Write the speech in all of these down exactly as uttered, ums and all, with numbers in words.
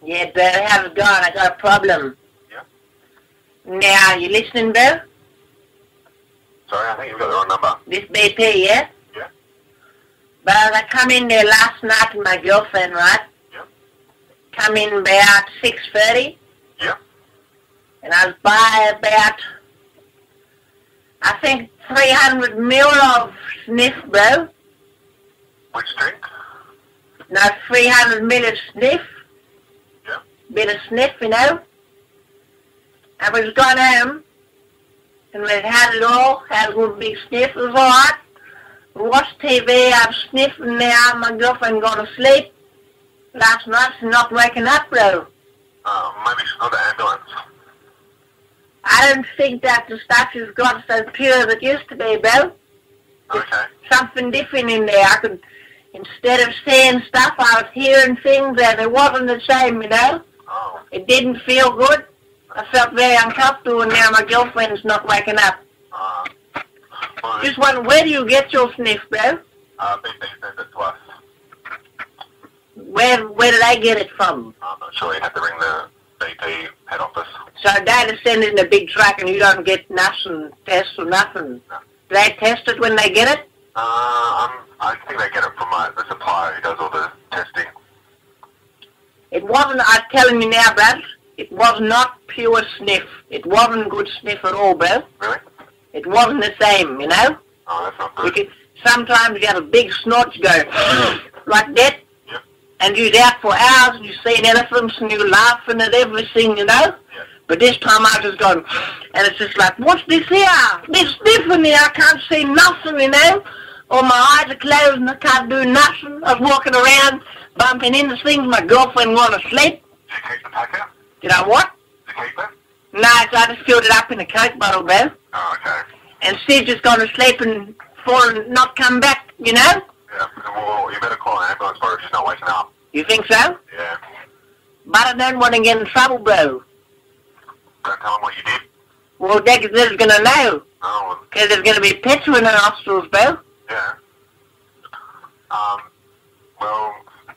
Yeah, Bill, how's it going? I got a problem. Yeah? Now, you listening, Bill? Sorry, I think you've got the wrong number. This B P, yeah? Yeah? Well, I come in there last night with my girlfriend, right? Yeah? Come in about six thirty. Yeah? And I was by about, I think, three hundred mil of sniff, bro. Which drink? No, three hundred mil of sniff. Yeah? Bit of sniff, you know. I was gone home, and we had it all, had a good big sniff, it was alright. Watched T V, I'm sniffing now, my girlfriend got to sleep. Last night, she's not waking up, bro. Uh, maybe she's got an ambulance. I don't think that the stuff she's got is so pure as it used to be, bro. Okay. Something different in there. I could, instead of seeing stuff, I was hearing things and it wasn't the same, you know. Oh. It didn't feel good. I felt very uncomfortable, and now my girlfriend's not waking up. Uh, well, Just wonder, where do you get your sniff, bro? uh, B P sent it to us. Where where did I get it from? I'm not sure. You'd have to ring the B P head office. So Dad is sending in a big truck and you don't get nothing, tests or nothing. No. Do they test it when they get it? Uh, I'm, I think they get it from uh, the supplier who does all the testing. It wasn't, I'm telling you now, Brad, it was not pure sniff. It wasn't good sniff at all, bro. Really? It wasn't the same, you know? Oh, that's not You good. could, sometimes you have a big snort, you go like that, Yep. and you're out for hours and you see elephants and you're laughing at everything, you know? Yep. But this time I just gone, and it's just like, what's this here? This sniffing here, I can't see nothing, you know? Or my eyes are closed and I can't do nothing. I was walking around, bumping into things, my girlfriend wanted to sleep. Did you keep the packet? Did I what? Did you keep it? No, so I just filled it up in a Coke bottle, bro. Oh, okay. And she's just gone to sleep and fall and not come back, you know? Yeah. Well, you better call an ambulance for her if she's not waking up. You think so? Yeah. But I don't want to get in trouble, bro. Don't tell them what you did. Well, they're, they're going to know. Oh, well, Because there's going to be petrol in the nostrils, bro. yeah. Um, well,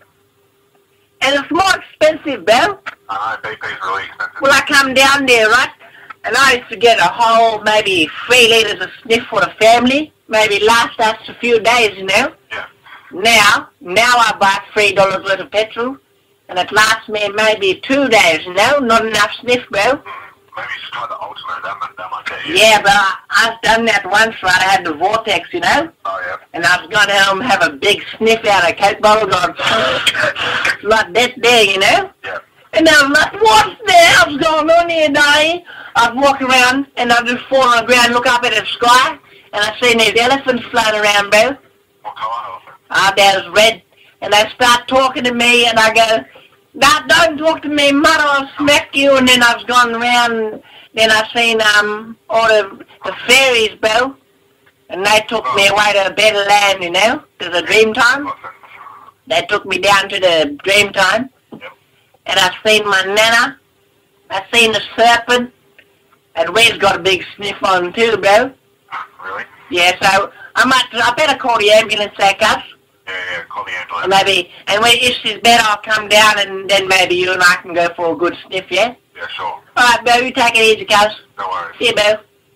And it's more expensive, bro. I know B P's really expensive. Well, I come down there, right? And I used to get a whole, maybe three litres of sniff for the family. Maybe last us a few days, you know? Yeah. Now, now I buy three dollars worth of petrol. And it lasts me maybe two days, you know? Not enough sniff, bro. Maybe you should try the alternate. That might, that might get you. Yeah, but I, I've done that once, right? I had the vortex, you know? Oh, yeah. And I was going home have a big sniff out of a Coke bottle going like that there, you know? Yeah. And I was like, what's the hell's going on here, Daddy? I'd walk around and I'd just fall on the ground, look up at the sky, and I seen these elephants flying around, bro. What colour elephant? Ah, that was red. And they start talking to me and I go, no, don't talk to me, mother, I'll smack you. And then I was going around, then I seen um all the, the fairies, bro. And they took me away to a better land, you know, to the dream time. Elephant. They took me down to the dream time. Yep. And I seen my nana. I seen the serpent. And Red's got a big sniff on too, bro. Really? Yeah, so I might, I better call the ambulance, eh, cuz? Yeah, yeah, call the ambulance. And maybe, and when if she's better, I'll come down and then maybe you and I can go for a good sniff, yeah? Yeah, sure. Alright, bro, you take it easy, cuz. No worries. See you, bro.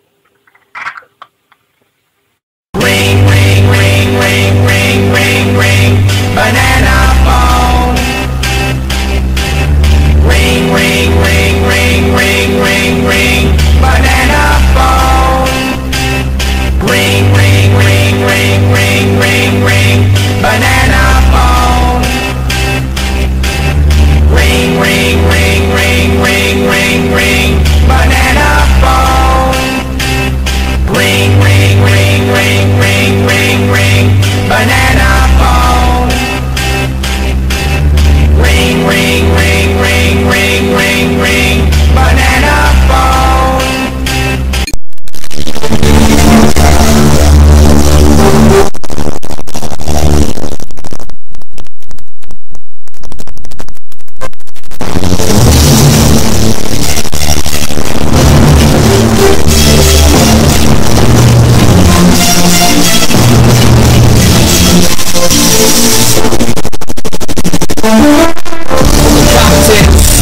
Ring, ring, ring, ring, ring, ring, ring, banana phone. Ring, ring, ring, ring, ring, ring, ring, banana phone. Ring, ring, ring, ring, ring, ring, ring, banana phone. Ring, ring, ring, ring, ring, ring, ring, banana phone. Ring, ring, ring, ring, ring, ring, ring, banana phone. Ring, ring, ring, ring, ring, ring, ring, banana phone. Captain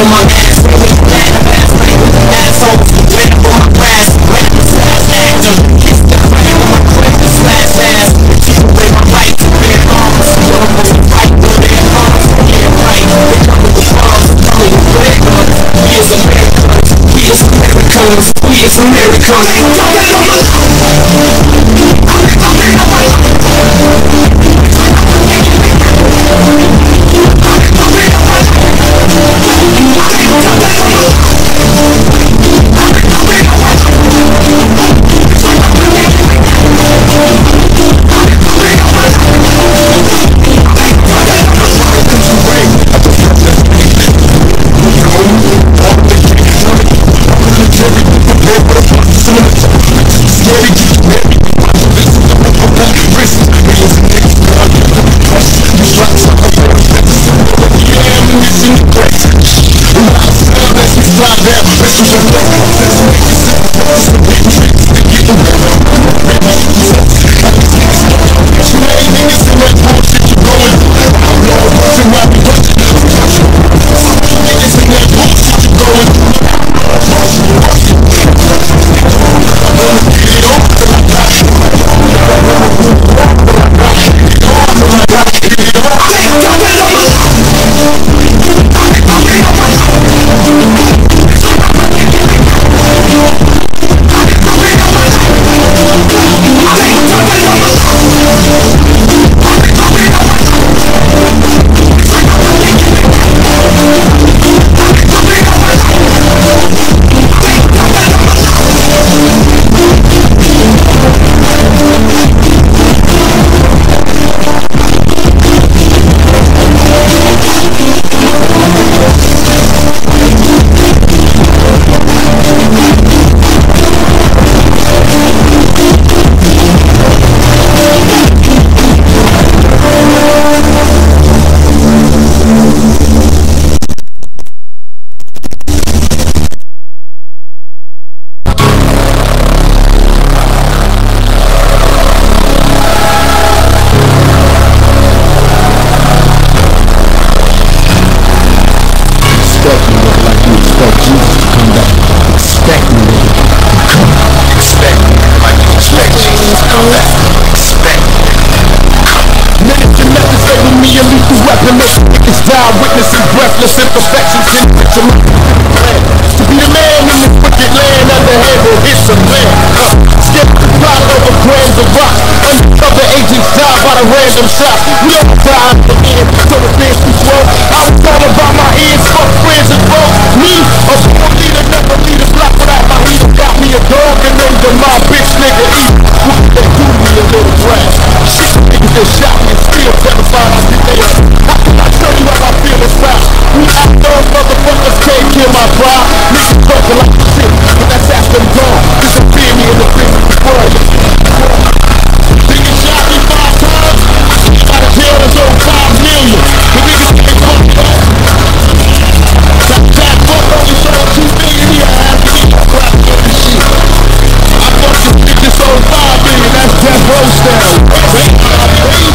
on my ass. Really bad, fast lane with the assholes. Ran up on my grass, ran up the slash actor. Kiss the crack on my clip, the slash ass. Take away my right to bear arms. Yo, I'm on the right, no their arms. Yeah, right, they come with the bombs. Coming with red guns. We is Americans, we is Americans, we is Americans. Witnessing breathless imperfections in which I'm to be the man in this wicked land underhand will hit some land. Uh, skip the plot over grams of rock. Undercover agents die by the random shots. We all die at the end, so the dance we flow. I was all about my ears, fuck friends and bros. Me, a poor leader, never lead a block without my leader. Got me a dog and named him my bitch nigga E. What they do me a little grass? Shit, niggas that shot me and still terrified I think they are. How can I tell you how I feel inside? We outdoors motherfuckers can't kill my pride. Niggas talking like shit, but that's after them gone. Disappear me in the prison before you. Niggas shot me five times. I think out of jail is over five million. The niggas can't fuck up. That jack fuck only sold two million. He had to eat a crap on this shit. I fucking think this sold five million. That's death row style. Wait, wait,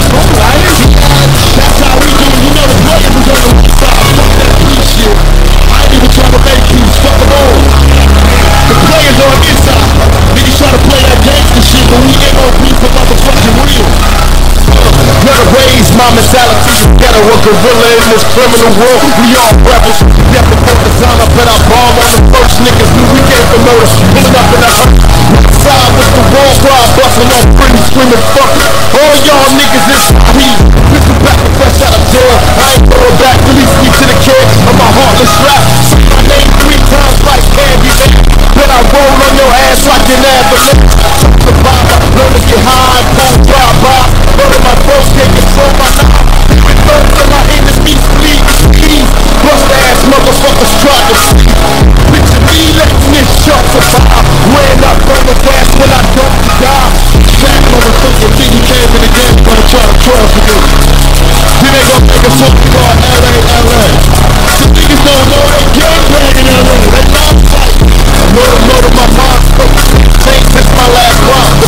that's how we do it. You know the players is on the left side. Fuck that beat shit. I ain't even trying to make keys. Fuck them all. The players are on this side. Niggas try to play that gangsta shit, but we ain't gon' be for motherfucking real. Gotta raise my mentality together. A gorilla in this criminal world. We all rebels. Death before the time I put our bomb on the first niggas. Knew we came for murder. Pulling up in the hurt. Side with the wall cry, busting off pretty screaming fuck. All y'all niggas is heat. Listen back and fresh out of jail. I ain't going back. Release me to the kid of my heartless rap. Say my name three times like candy. Then I roll on your ass like an avalanche. Survivor, learn to get high, pull drive by. Learn my folks can't control my life. Learn to my enemies bleed. Please, bust ass motherfuckers try to see. Picture me letting this shot survive. Ran up on the gas when I don't die. That motherfucker think he came in the game gonna try to cross with me. Then they gon' make a song called L A L A. The niggas don't know they gang bang in L A. They not fight. Murder, murder, my mind spoke. Change since my last rhyme.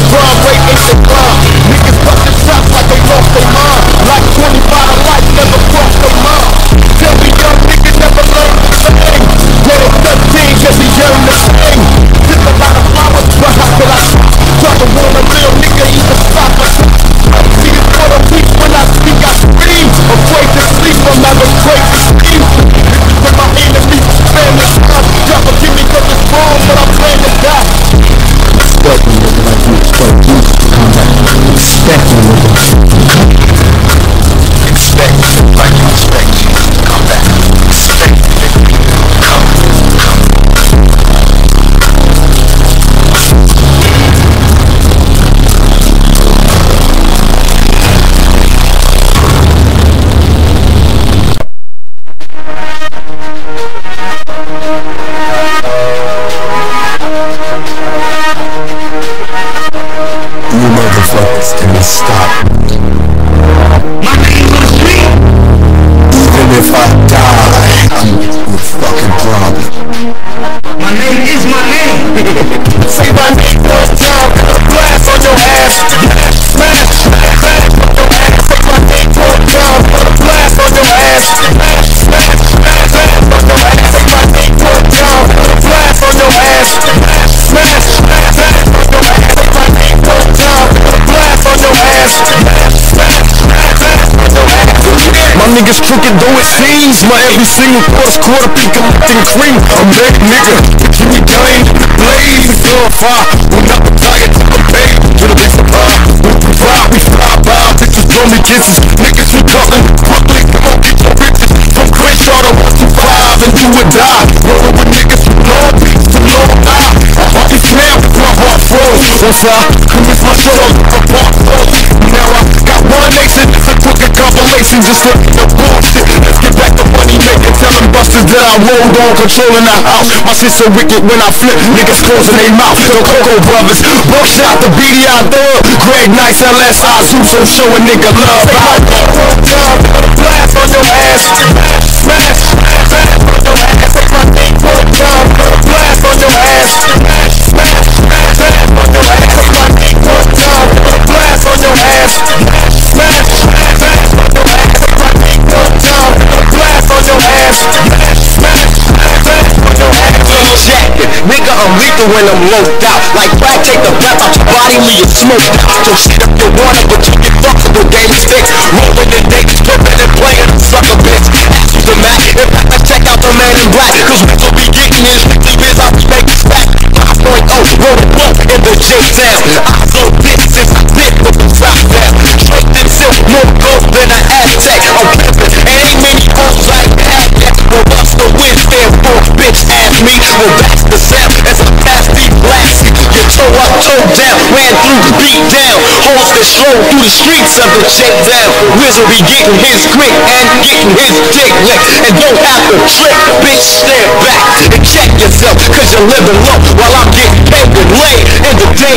niggas crooked though it seems. My every single quarter's quarter be collecting cream. I'm that nigga, keep me dying in the blaze. We glorify, we're not retired to the pay. To the big supply, we provide, we fly by. Bitches blow me kisses, niggas from Cutland, Brooklyn, come on get your riches. From Crenshaw to one two five and do or die. Rolling with niggas from Long Beach to Long Island. I can smell with my heart froze. Once I commence my show, I'm part froze. Now I got one nation, it's a crooked compilation. Just looking at bullshit, let's get back to money making. Telling busters that I rolled on, controlling the house. My shit so wicked when I flip, niggas closing their mouth. The Coco brothers, buckshot, the B D I Thug, Greg Nice, L S I, Zeus, so show a nigga love. Take my time, blast on your ass, smash, smash, smash on your ass. Take my thing, one time, blast on your ass, smash, smash, smash on your ass. Take my thing, one time, blast on your ass, smash, smash, smash on your ass. Take my thing, one time, blast on your ass, smash, smash, smash on your ass. Jacket, nigga, I'm lethal when I'm loped out. Like Brad, take the breath out your body, leave you smoked out. So shit up your water, but you get fucked with game sticks. Rolling the dates, flipping and playing a sucker bitch. Ask you the Mac, in fact, I check out the man in black. Cause we will be getting in strictly biz, I'll be making stack. five point oh, rolling low in the J-Town. I flow bitch since I bit with the south down. Straight than silk, more gold than an Aztec. I'm pimpin', and ain't many hoes like that yet. Well, what's the wind stand for, bitch, ask me. Well, that's the sound as I pass these blasting. Your toe up, toe down, ran through the beat down. Hoes that slow through the streets of the shakedown. Wizard be getting his grit and getting his dick licked. And don't have to trick, bitch, stand back and check yourself. Cause you're living low while I'm getting paid and laid in the day.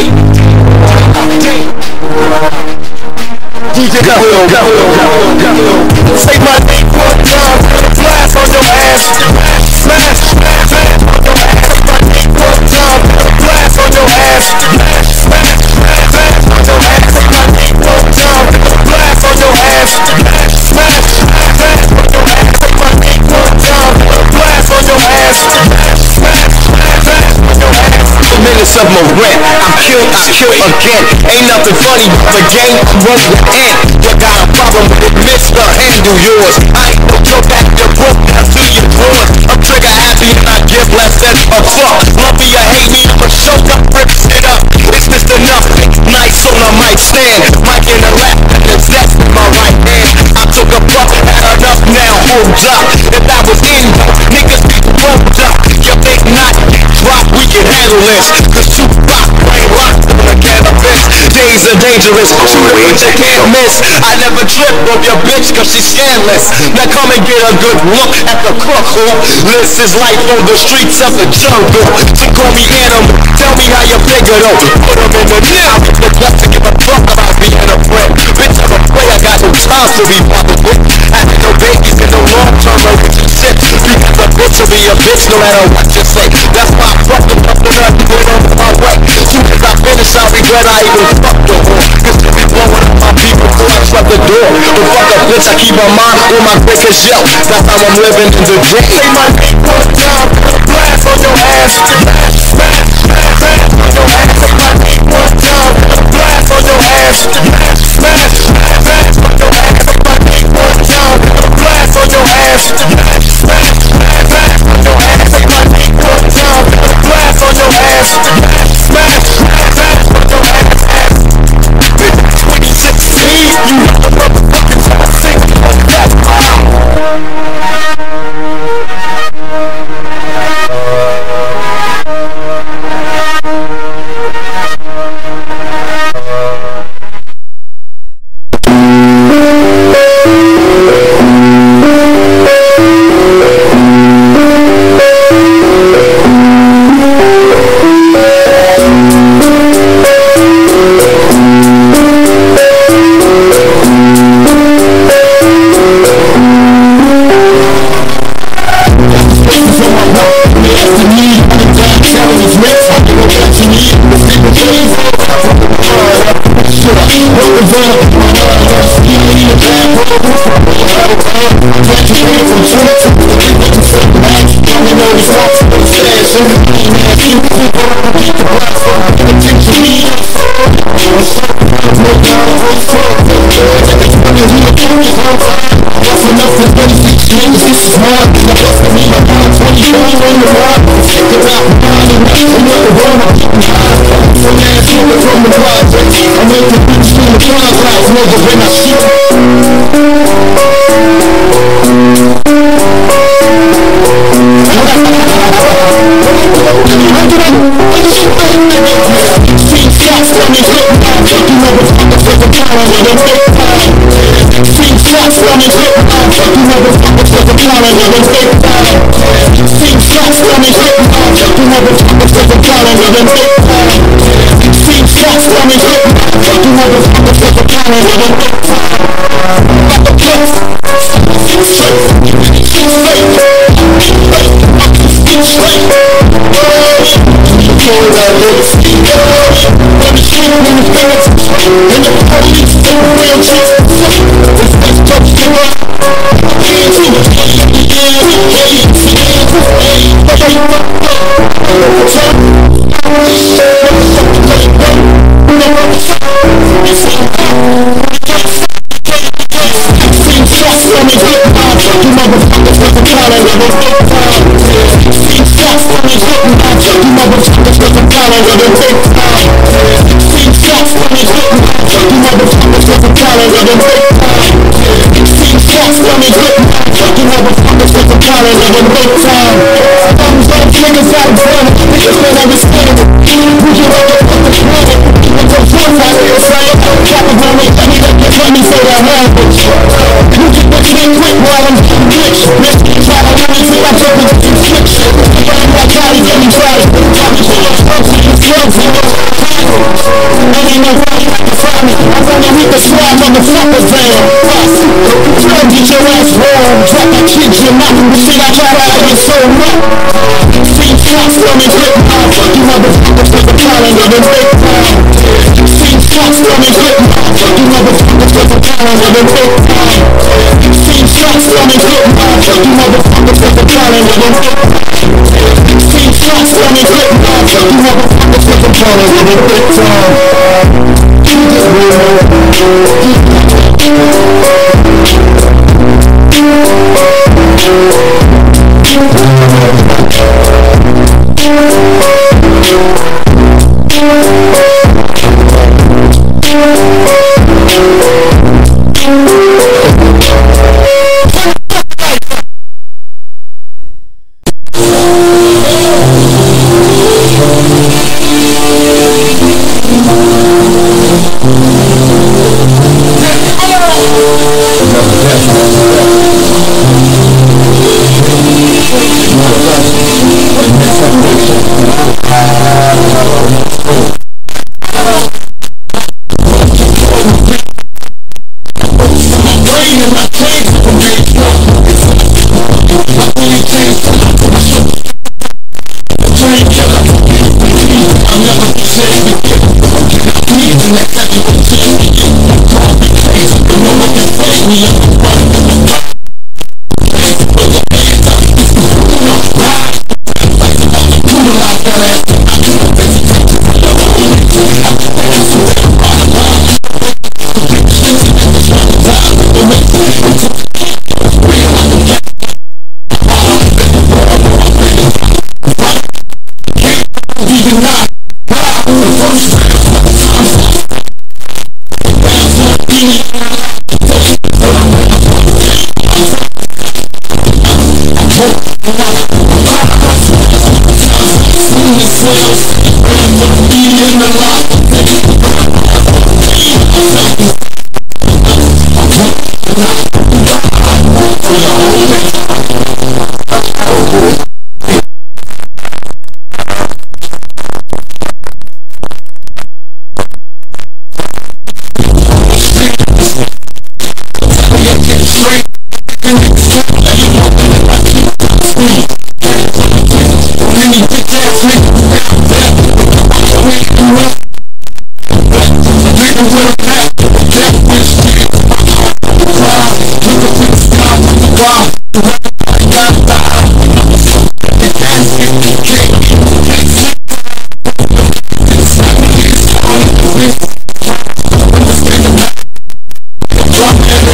D J go, go, go, go, go. Say my name one time, blast on your ass. Smash, smash, smash on your ass. Say my name one time, blast on your ass. Smash, smash, smash, smash on your ass. Say my name one time, blast on your ass. Smash, smash, smash on your ass. Say my name one time, blast on your ass. Smash, smash, smash on your ass. Minutes of my rent, I'm killed, I kill again. Ain't nothing funny but the game I'm running the end. You got a problem with it, mister, handle yours. I ain't no joke that you're broke down to your drawers. I'm trigger happy and I give less than a fuck. Love me or hate me, I'ma show up, rip shit up. It's just enough, nice on a mic stand. Mic in the left and the zest in my right hand. I took a puff, had enough now, hold up. If I was in you, niggas be rolled up. You think not, drop, we can handle this. Cause two pac ain't locked on the cannabis. Days are dangerous, shoot it but you can't miss. I never trip on your bitch cause she's scandalous. Now come and get a good look at the cook who lives his life on the streets of the jungle. So call me animal, tell me how you figure though. Put him in the now, the best to give a fuck about being a friend. Bitch, I'm a player, I got no time to be bothered with. Having no babies in the long term relationship. Because a bitch will be a bitch no matter what you say. That's why I fucked him up and I do it on my way. Soon as I finish, I regret I even fucked the whore. Cause to be blowing up my people before I shut the door. But fuck a bitch, I keep my mind on my greatest yo. That's how I'm living in the day. Say my name one time, blast on your ass. Smash, smash, smash on your ass. Say my name one time, blast on your ass. Smash, smash, smash on your ass. Say my name one time, blast on your ass. Smash, smash, smash on your ass. Say my name one time, blast on your ass. Smash, smash, smash on your ass. twenty sixteen, you know the motherfucking time sing on that. Enough in the rock. Check it out, I'm with the one, I'm getting high. From ass nigga from the project. I make the bitch from the clubhouse, nigga, when I shoot. Seen shots from me, hit my you motherfuckers with the power of the big time. Seen shots from me, hit my you motherfuckers with the power of the big time. Seen shots from me, hit my you motherfuckers with the power of the big time. Seen shots from me, hit my you motherfuckers with the power of the big time. Like a plus, it's straight, it's straight, it's straight. You know that little ski girl. When the shit, when the fans are straight, and the police take a real chance to fight. This bitch don't give up. Hands in the air, yeah, yeah, hands in the air, but they fuck up. So, this shit, motherfucking late, bro. You know what I'm saying? It's all about. Seen shots from me, hit my you motherfuckers with the collar of the big time. Seen shots from me, hit my you motherfuckers with the collar of the big time. Seen shots from me, hit my you motherfuckers with the collar of the big time. Seen shots from me, hit my you motherfuckers with the collar of the big time. Thumbs up, niggas out of front, niggas don't understand it. Push it up, put the planet, it's a fun out here, son. Cap it on me, let me let me let me say that language. You get the shit quick while I'm getting rich. Bitch, try to let me see my joke with the switch. I'm like Cali, get me try it. Got me shit up, folks, and it's drugs, and it's titles. Ain't no way you can find me. I'm running with the swag, motherfuckers, damn. Plus, try to get your ass warm. Drop that kid, you're not. The shit I try to have is so much. See shots from me, hit my you motherfuckers with the collar of the big time. See shots from me, hit my you motherfuckers with the collar of the big time. See shots from me, hit my you motherfuckers with the collar of the big time. See shots from me, hit my you motherfuckers with the collar of the big time.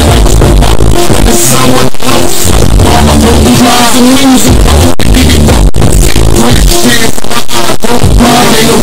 Music.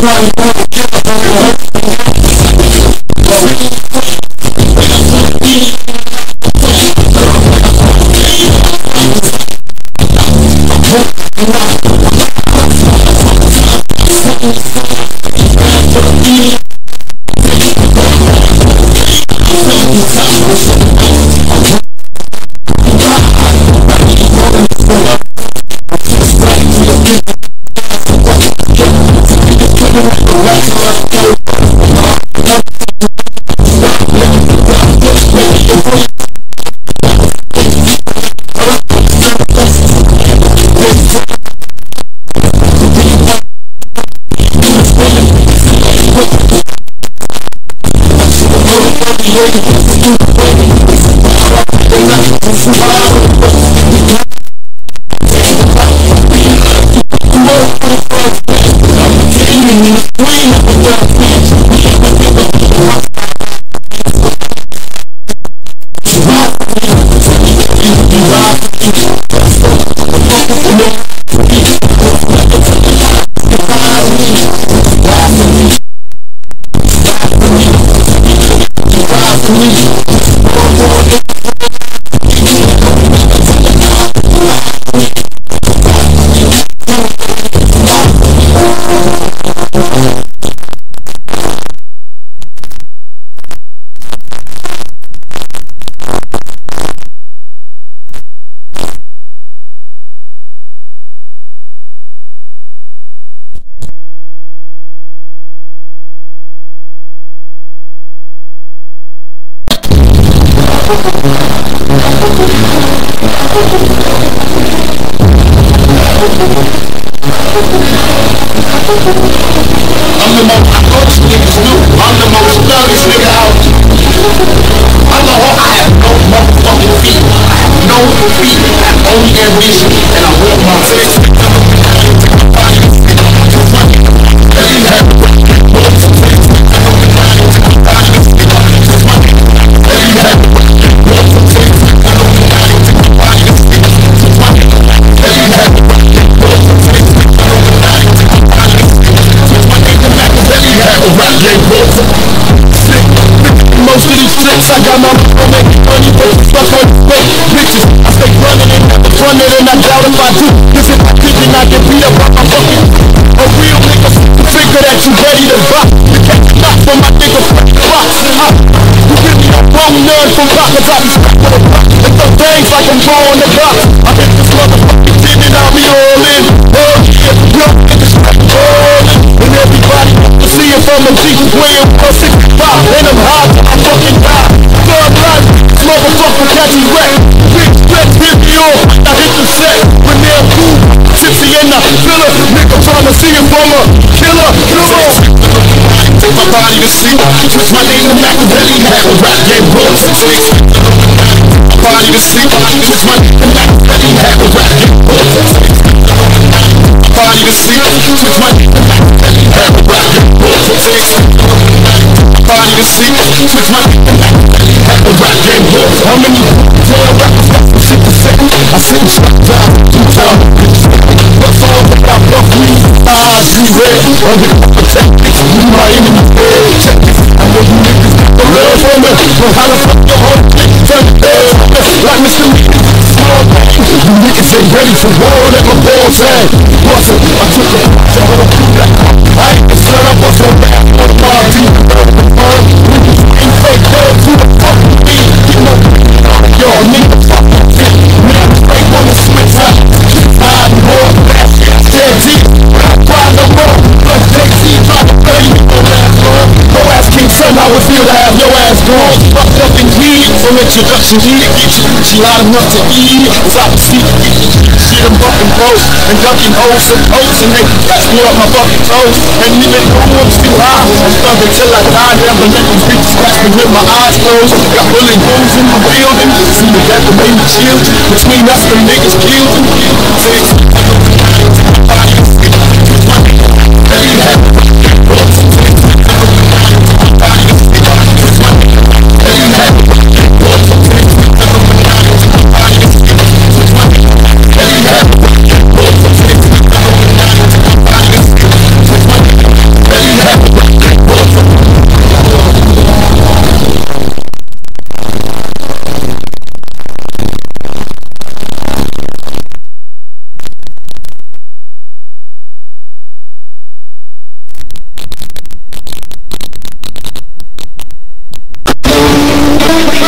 I'm the most honest niggas new. I'm the most thuggish nigga out. I'm the whole, I have no motherfucking feet. I have no feet. I have only ambition, and I want my face. Most of these tricks, I got my money, making money, but the fuck on the way. Bitches, I stay running and never fronted, and I doubt if I do. Cause if I didn't, I get beat up by my fucking. A real nigga, figure that you ready to rock. You can't stop for my nigga, fucking rock. Uh, you really don't want none from rock, cause I be stuck with a rock. And some things like I'm blowing the box. I hit this motherfucking tin and I'll be all in. Oh yeah, yo, niggas all in. And everybody to see it from a G, weighing one sixty-five. And I'm high till I fucking die. Thug life, motherfucker catch me wreck. Big stretch, hit me off, I hit the set. When they're cool, tipsy in the filler. Nigga trying to see it from a killer. Come on. Take my body to sleep. Switch my name to MaKaveli. Have a rap game books. My body to sleep. Switch my name to MaKaveli. Have a rap game books. Body to sleep. Switch my name to MaKaveli. Have a rap game books. Body to sleep. Switch my name to MaKaveli. Have a rap game books. How many jail rappers got some shit to say? I seen shot down. Two times. What's all about rough weed? Eyes you red. Undercover tactics. You my enemy. Check this. I know you niggas got the love for me. But how the fuck your whole thing turn heads? Like Mister Niggas. Small thing. You niggas ain't ready for war. Let my balls hang. Bustin'. I took a shot on a blue black. I ain't the son. I bust a rap on the party. Ain't fake love to the fucking beat. You know, y'all niggas fucking shit. Man, straight on the switch out. I more back. Dead deep. I cry no more. But J-Z try to play me for last long. No ass King Son, I would feel to have your ass gone. Fucked up in weed. From introduction, he she loud enough to eat. Top seat. Shit, I'm fucking broke. And ducking O's and O's. And they catch me up my fucking toes. And even though I'm still high, I'm stuck until I die. Never let these bitches catch me with my eyes closed. Got bullet wounds in the building. See the death of baby children. Between us, them niggas killed them.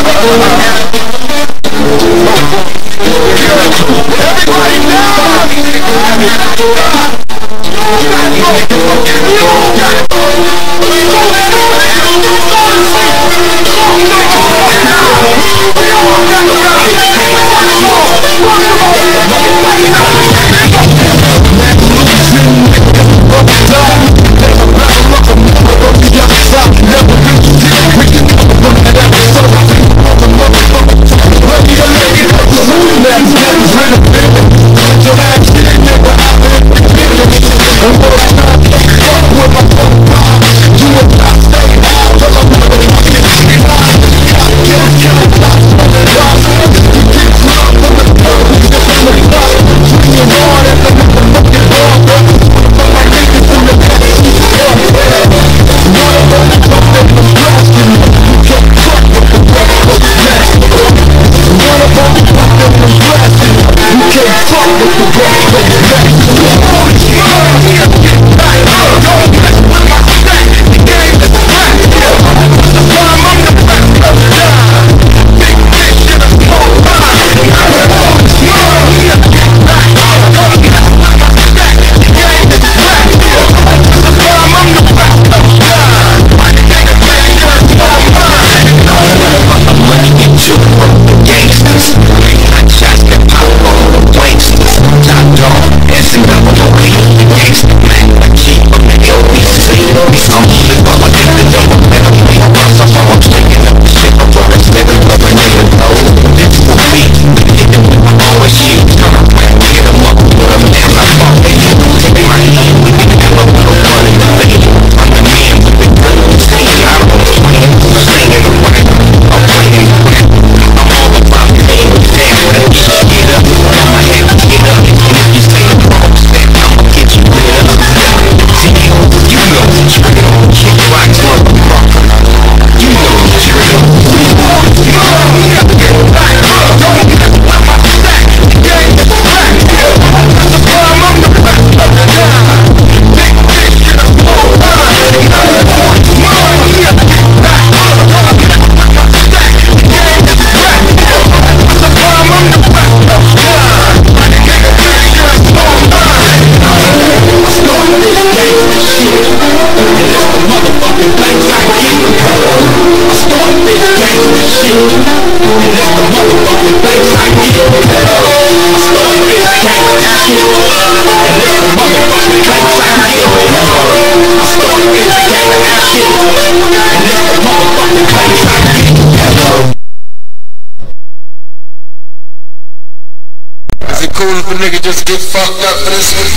Cool if a nigga just get fucked up for this one.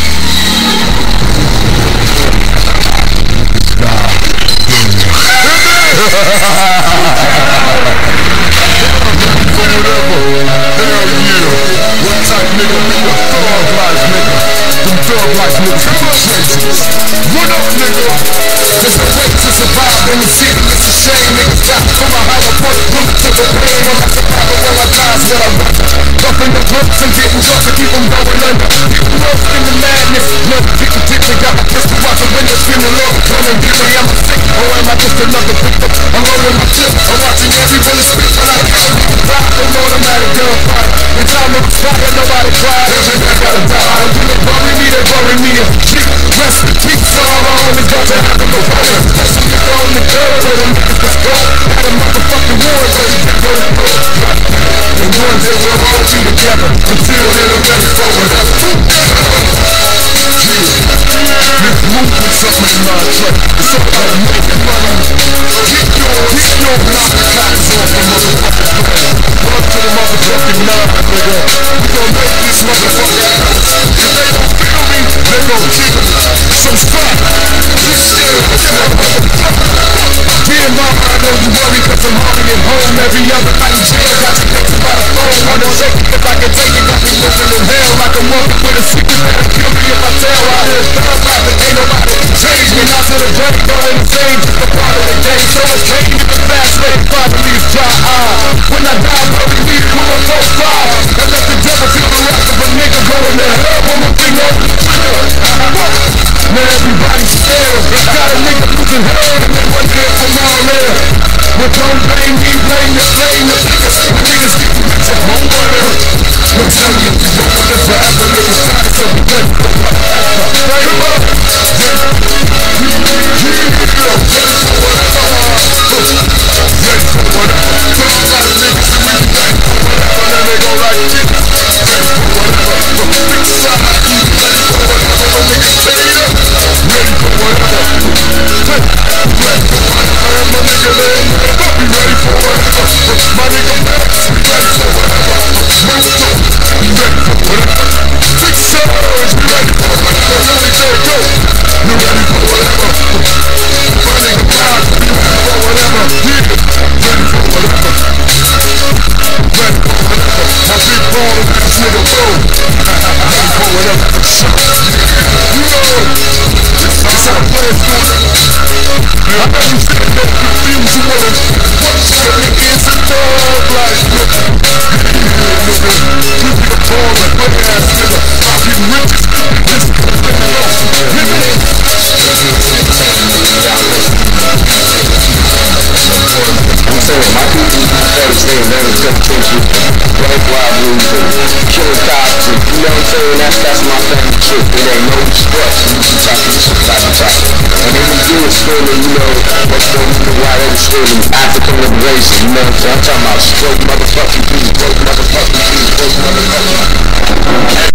Hell yeah. What type nigga be a thug life nigga? Them thug life niggas be traitors. What up nigga? There's a way to survive in the city. It's a shame niggas got from a higher point. Look to the pain when I survive it while I die what I want. Bumping the brooks and getting drunk to keep them going under. People lost in the madness. Look, people think they got a pistol out the window screaming Lord, come and get me, I'm a sick. Or am I just another victim? I'm rolling my chips. I'm watching every bullet spit. But I can't rock an automatic gunfire. In time of fire, nobody cried. Everybody gotta die. When they bury me, they bury me in cheap. Rest in peace, all I only got to happen to water. Some nigga on the curb, where them niggas just go. Had a motherfucking war, where you can go to go. And one day we'll all be together until then I'm ready forward. This movement, something in my track. It's all about making money. Get your, get your block clocks off the motherfucking plan. Run to the motherfucking nine, nigga. We gon' make this motherfucking house. If they don't feel me, they gon' kill me. Some spot. Get scared of this motherfucker. Being mama, I know you worry cause I'm hungry at home. Every other night in jail, got you next by the phone. I don't take it if I can take it. Got me living in hell like a monkey with a secret that'll kill me if I tell. I hear thug life and ain't nobody change me. Not to the brain, going insane. Just a part of the game. So much pain in the fast lane. Finally it's dry eye. When I die, bury me with a full fire. And let the devil feel the wrath of a nigga going to hell. One more thing over the trigger. Now everybody's scared. Got a nigga losing hell and they wonder if I'm all there. But don't blame me, blame the blame the know what I'm saying? That's, that's my family shit. It ain't no stress. We should talk to some type of type. And then we do it screaming, you know, what's the reason why they were screaming African liberation, you know what I'm saying? I'm talking about straight motherfucking Jews, straight motherfucking Jews, straight motherfucking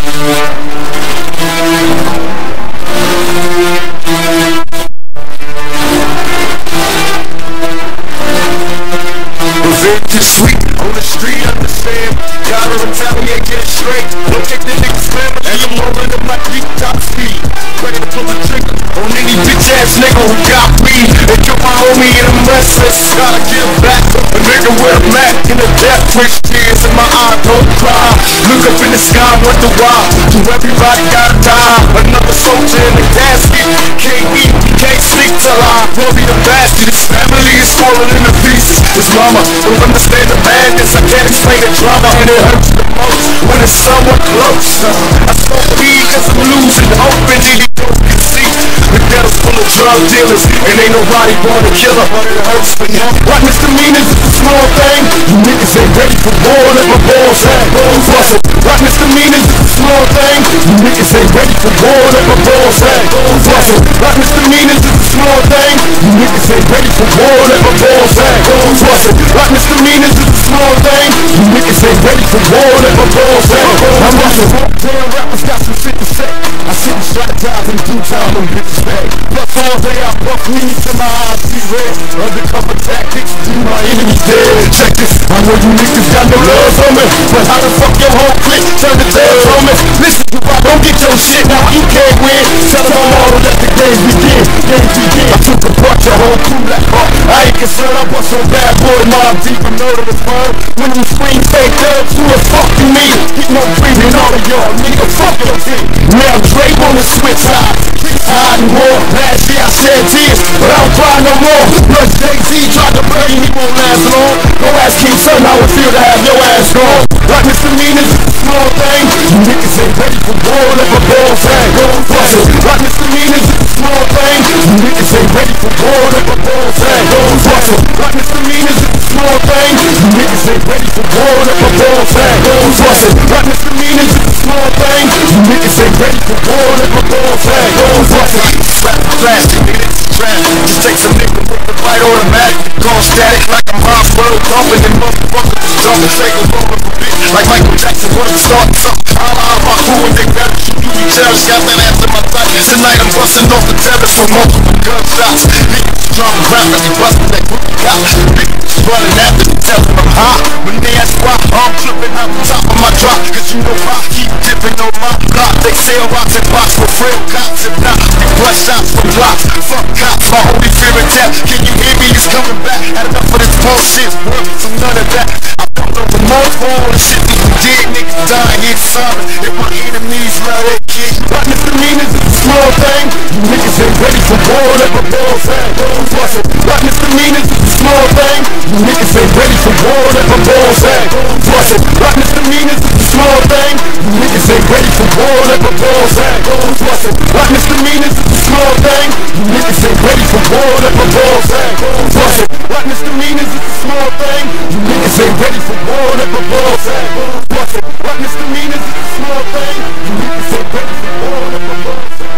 Revenge is sweet, on the street, understand. Gotta retaliate, get it straight. Don't take the niggas family, and I'm rolling up my deep top speed. Ready to pull the trigger on any bitch ass nigga who got me. They killed my homie and I'm restless. Gotta get back, a nigga with a Mac in the death wish tears in my eye, don't cry. Look up in the sky, wonder why. Do everybody gotta die? Another soldier in the casket. Can't eat, can't sleep till I worry the bastard. His family is falling into pieces. His mama don't understand the madness. I can't explain the drama, and it hurts the most when it's someone close. I smoke weed cause I'm losing hope, and then you don't can see. The ghetto's full of drug dealers, and ain't nobody born a killer, but it hurts for you. Right, misdemeanors is a small thing. You niggas ain't ready for war, let my balls hang. Bustle. Right, misdemeanors is a small thing. You niggas ain't ready for war, let my balls hang. Bustle. Right, misdemeanors is a small thing. You niggas ain't ready for war, let my balls hang. Bustle. Right, misdemeanors is a small thing. You niggas ain't ready for war, let my balls hang. I'm Russell. Damn rappers got some shit to say. I sit and strategize in due time on bitches bag. Plus all day I buff weed till my eyes see red. Undercover tactics, do my enemies dead. Check this, I know you niggas got no love for me, but how the fuck your whole clique turn the tails on me? Listen, you rock, don't get your shit now, you can't win. Tell them I'm all to let the game begin. Game begin. I took apart your whole crew like heart. I ain't concerned, I bust on bad boy, mob deep and murder the firm. When you scream fake dubs, who the fuck you mean? Get no breathing all of y'all, nigga, fuck your team. Now Drake on the switch side, hide and war. Last year I shed tears, but I don't cry no more. Plus Jay-Z tried to bury me, won't last long. Go ask King Son how it feel to have your ass gone. Like misdemeanors is a small thing. You niggas ain't ready for war, let my balls hang. Bustle. Like misdemeanors is a small thing. You niggas ain't ready for war, let my balls hang. Bustle. Like misdemeanors is a small thing. You niggas ain't ready for war, let my balls hang. Bustle. Like misdemeanors is a small thing. You niggas ain't ready for war, let my balls hang. Bustle. Slap plastic, nigga, it's a trap. Just take some nigga with the light automatic. Gone static like I'm hospital dumping and motherfuckers just jumping, take a roller for bitch. Like Michael Jackson wanna start something. I'll out my crew and they better shoot you, you cherish. Got that ass in my thigh. Tonight I'm busting off the terrace from multiple gunshots. Niggas drunk rapidly busting that group got. Niggas running after me, telling them I'm hot. When they ask why I'm tripping out the top of my drop, cause you know I keep dipping on my block. They sell rocks and box for real cops. If not, we bust shots for blocks. Fuck cops, my only fear and death. Can you hear me? It's coming back. Had enough of this bullshit, work from none of that. I felt no remorse for all the shit that we did. Niggas dying, it's silent. If my enemies love that kid. Like misdemeanors is a small thing. You niggas ain't ready for war, let my balls hang. Bustle. Like misdemeanors is a small thing. You niggas ain't ready for war, let my balls hang. Bustle. Like misdemeanors is a small thing. You niggas ain't ready for war, let my balls hang. Bustle. Like misdemeanors is a small thing. You niggas ain't ready for war, let my balls hang. Bustle. Like misdemeanors is a small thing. You niggas ain't ready for war, let my balls hang. Bustle. Like misdemeanors is a small thing. You niggas ain't ready for war, let my balls hang.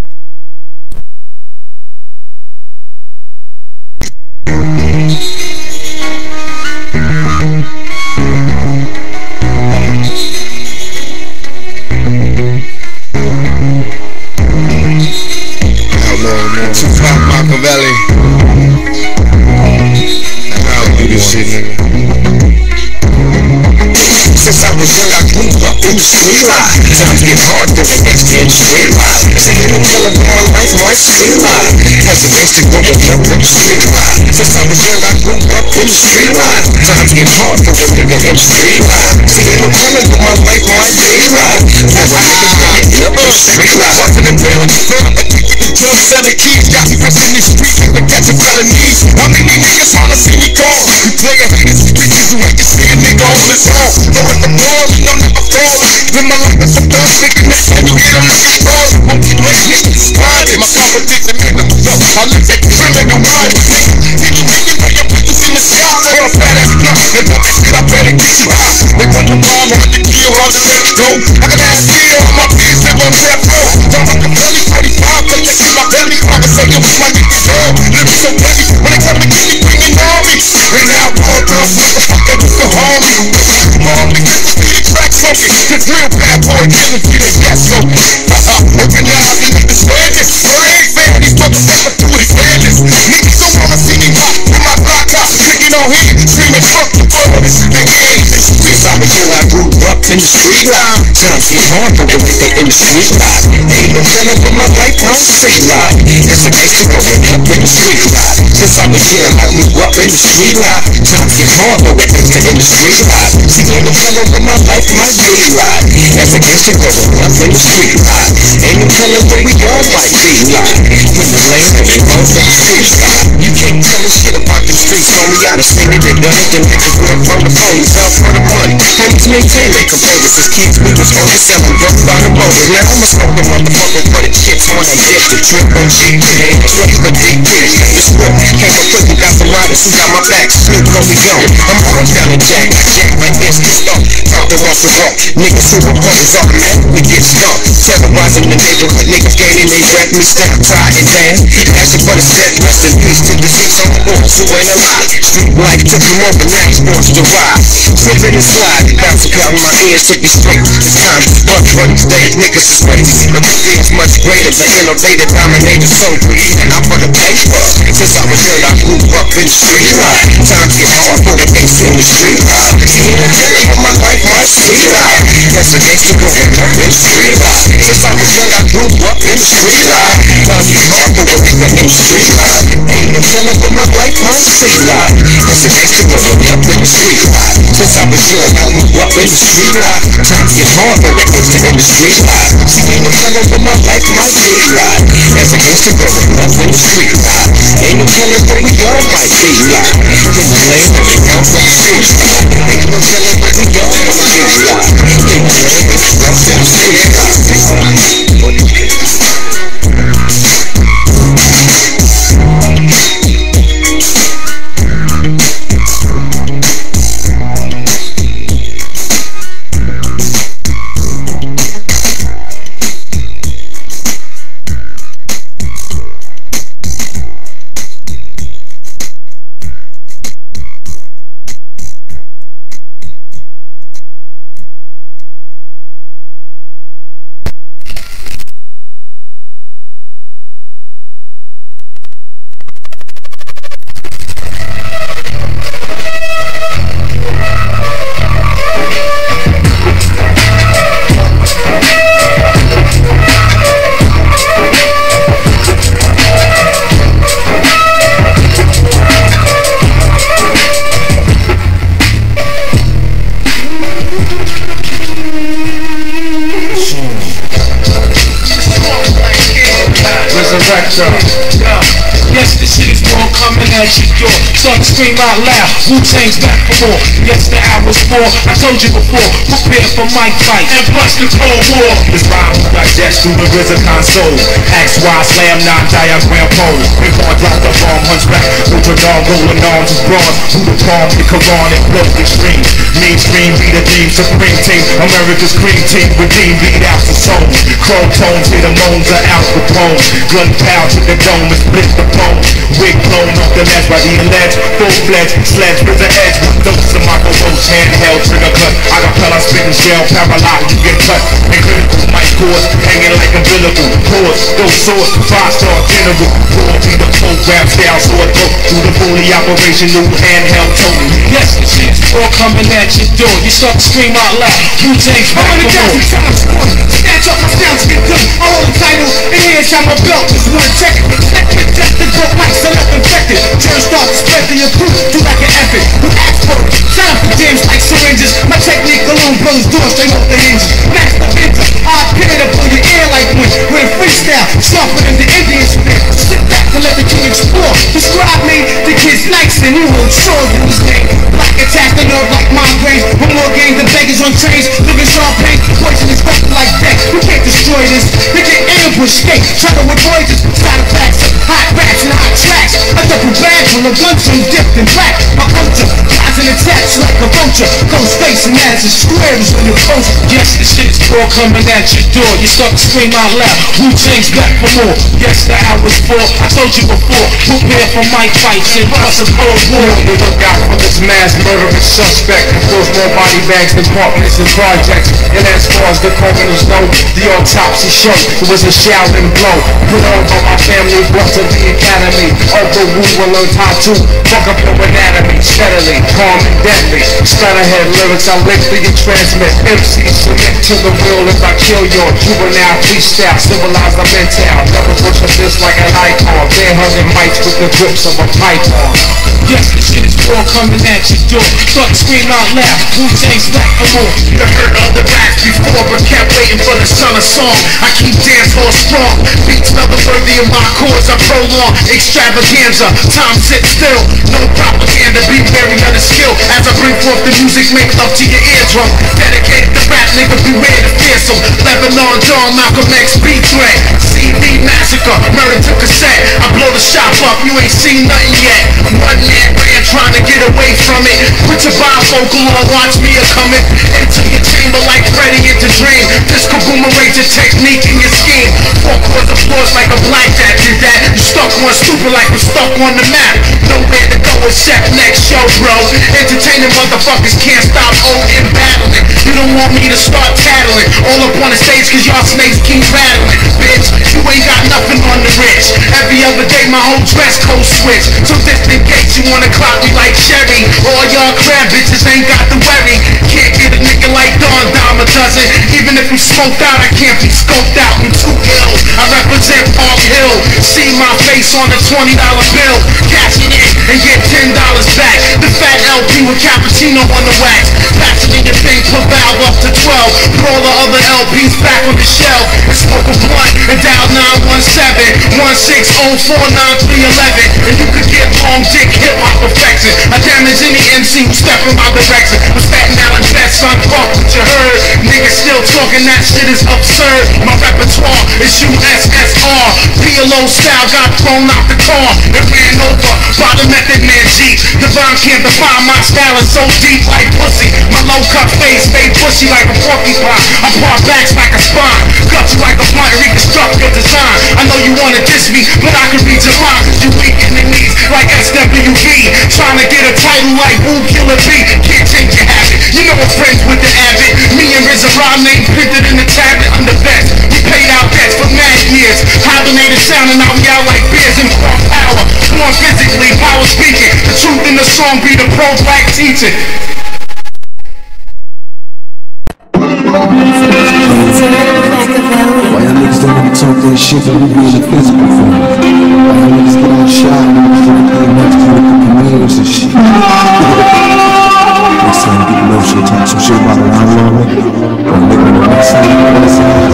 two pac MaKaveli. That's how we do this shit, nigga. Since I was young, I grew up in the street life. Times get hard, cause I guess the street life. Saying I'm telling my life, my street life. As a gangsta growing up in the street life. Since I was young, I grew up in the street life. Times get hard, cause I nigga in the street life. Saying I'm telling my life, my street life. As a nigga growing up in the street life. Walking the building, drug selling keys, got me pressing these streets, like catching felonies. How many niggas wanna see me go? You playin' haters, bitches who hate to see a nigga on his own. Throwing the ball, and I'm never falling. Live my life as a thug, nigga, next time you get on the ball. Won't keep letting niggas slide. My competition, nigga, so I look at the criminal mind. Nigga, nigga, nigga, niggas in the sky. a fat ass blunt. And put that shit up and get you high. They want the bomb, hard to kill, hard to let go. I got that fear on my piece, they gon' trap low. From MaKaveli, forty-five, take that in my belly. Conversation with my niggas, girl. Living so heavy, when they come to get me, bringing on me. And now, all girls, motherfucker, you can harm me. Harm me, get the track funky. This real bad boy, giving me the yes, so. Open your eyes and let this man this. There ain't fair, these motherfuckers do it fairness. Niggas don't wanna see me hot with my block out, sticking on here, screaming fuck the world. Nigga ain't this street. I'm a kid, I grew up in the street life. Times get hard, but the way they in the street life. Ain't no telling what my life on street life. It's a gangster growing up in the street life. Since I'm a kid, I grew up in the street life. Times get hard, but we're gangster in the street life. See, ain't no telling what my life might be like. As a gangster growing up in the street life. Ain't no telling what we all might be like. When the lane and we all in the street life. You can't tell us shit about the streets, homie. I done seen it and done it. Them niggas work from the phone, sell for the money. Homies maintain their composers. As kids, we was only selling rough by the motor. Now I'm a smoking motherfucker, but it chips when I get the trip on G P. Straight for deep kids, got the script. Came up quick and got some riders who got my back. Snoop on me young. I'm always down to jack. I jack like this, this stuff. Talking off the rock. Niggas who were brothers automatically get stuck. Terrorizing the neighborhood, niggas gaining they rap me step, try and dance. Asking for the set, rest in peace to the six on the boards who ain't alive. Street life took them over, now he wants to ride. Slipping and sliding, bouncing out my ears, took me straight. It's time to fuck for these days, niggas is crazy. But the thing's much greater, the innovator, dominator, so greedy. And I'm for the paper. Since I was young, I grew up in the street life. Times get hard for the gangster in the street life. See, I'm telling you my life, my street life. That's a gangster growing up in the street life. Since I was young, I grew up in the street life. Times get hard for the gangster in the street life. Ain't no telling what my life, my street life. That's a gangster growing up in the street life. Since I was young, I grew up in the street life. Times get hard for the gangster in the street life. See, ain't no telling what my life, my street life. That's a gangster growing up in the street life. Ain't no telling what we all might be like. In the lane and we all from the street life. Ain't no telling what we all might be like. In the lane and we all from the street life. Yes, this shit is more coming at your door. Start to scream out loud, Wu-Tang's back for more. Yes, the hour's four, I told you before. Prepare for mic fight and plus the Cold War. This rhyme will digest through the RZA console. X Y slam nine diagram pole. Big boy drop the bomb, hunchback. Ultra dog rolling arms is bronze. Who the palm, the Quran and blow extreme. Mainstream be the theme, supreme team. America's cream team, redeem beat out the soul. Crow tones, hit the moans are out the bone. Gunpowder to the dome and split the bone. Wig blown off the ledge by the alleged. Full-fledged sledge with the edge. With dose of Michael Roach, handheld trigger cut. Acapella spitting shell, paralyzed, you get cut. And critical mic cords, hanging like umbilical cords. Those swords, five-star general. Raw be the program style, sword throat. Through the fully operational handheld total. Yes, the shit's all coming at your door. You start to scream out loud. Wu-Tang's back for more. Snatch up my sounds, get done. I hold the title, and here's how my belt is one check it. The dope mics are left infected. Turn start to spread the approved. Do like an epic. With expert. Sign up for jams like syringes. My technique alone blows doors straight off the hinges. Master Vinta. I'll pin it up on your ear like wind. With a freestyle. Sharper than the Indian spit. Sit back and let the king explore. Describe me. The kid's nice and you won't sure lose name. Black attack the nerve like migraines. One more game than beggars on trains. Living champagne. Poison is weapon like death. You can't destroy this. You can ambush skate. Try to avoid this. Side effects. Hot raps and hot tracks. A double bad when the guns are dipped in black. My culture, guys and attached like a vulture. Ghost facing ass and squares when you're close. Yes, the shit's raw coming at your door. You start to scream out loud, Wu-Tang's back for more. Yes, the hour's full, I told you before. Prepare for mic fights and plus a cold war. We look out for this mass murderous suspect. Those more body bags than apartments and projects. And as far as the coroners know, the autopsy showed it was a shouting blow. Put on by my family, brought to the academy. Uncle Wu will learn how to fuck up your anatomy. Steadily, calm and deadly. Splatterhead lyrics I lengthy and transmit. M Cs submit to the real if I kill your juvenile freestyle. Civilize the mental. Never worship this like an icon. Bear hugging mics with the grips of a python. Yes, the shit is raw coming at your door. Start to scream out loud, Wu-Tang's back for more. You heard other raps before, but kept waiting for the summer song. I keep dancehall strong. Beats never worthy of my chords. I prolong extravaganza. Time sit still. No propaganda. Be wary of the skill. As I bring forth the music, make love to your eardrum. Dedicated to rap, nigga, beware the fearsome. Lebanon, John, Malcolm X, B-Dre. C D massacre, murder to cassette. I blow the shop up, you ain't seen nothing yet. One man ran trying to get away from it. Put your bifocal on, watch me a coming into your chamber like Freddy into Dream. This kaboom-a-rate your technique and your scheme. Four chords applause like a blackjack did that. You stuck on stupid like we're stuck on the map. Nowhere to go except next show, bro. Entertaining motherfuckers can't stop owing battling. You don't want me to start tattling all up on the stage cause y'all snakes keep rattling. Bitch, you ain't got nothing on the rich. Every other day my whole dress code switch. So just in case you wanna clock me like Sherry. All y'all crab bitches ain't got the worry. Can't get a nigga like Don Dama does it. Even if you smoked out, I can't be scoped out. I'm too ill. I represent Park Hill. See my face on a twenty dollar bill. Cash it in and get ten dollars back. The fat L P with cappuccino on the wax. Pass it in your thing, put valve up to twelve. Put all the other L Ps back on the shelf. And smoke a blunt and dial nine one seven, one six zero four nine three one one. And you could get long dick hip hop perfection. I damage any M C who step in my direction. I'm Staten Island best, son, fuck what you heard. Niggas still talking, that shit is absurd. My repertoire is U S S R. P L O style got thrown out the car and ran over by the Method Man Jeep. Divine can't define my style, is so deep like pussy. My low cut face made pushy like a porcupine. I part backs like a spine, cut you like a blunt and reconstruct your design. I know you wanna diss me, but I can read your mind cause you weak in the knees like S W V. Trying to get a title like Woo Killer B. Can't change your habit, you know we're friends with the Abbott. Me and R Z R name printed in the tablet, I'm the best. We paid out debts for mad years. Hibernated sound and now we out like beers and cross power. Born physically, power speaking. The truth in the song be the pro-black teaching. Why y'all niggas don't even talk that shit that we be in the physical form? Why y'all niggas get all shot and niggas don't play next to the premieres and shit? Next time you get no shit, talk some shit about a lot of nigga. Or nigga on the next side, on the side.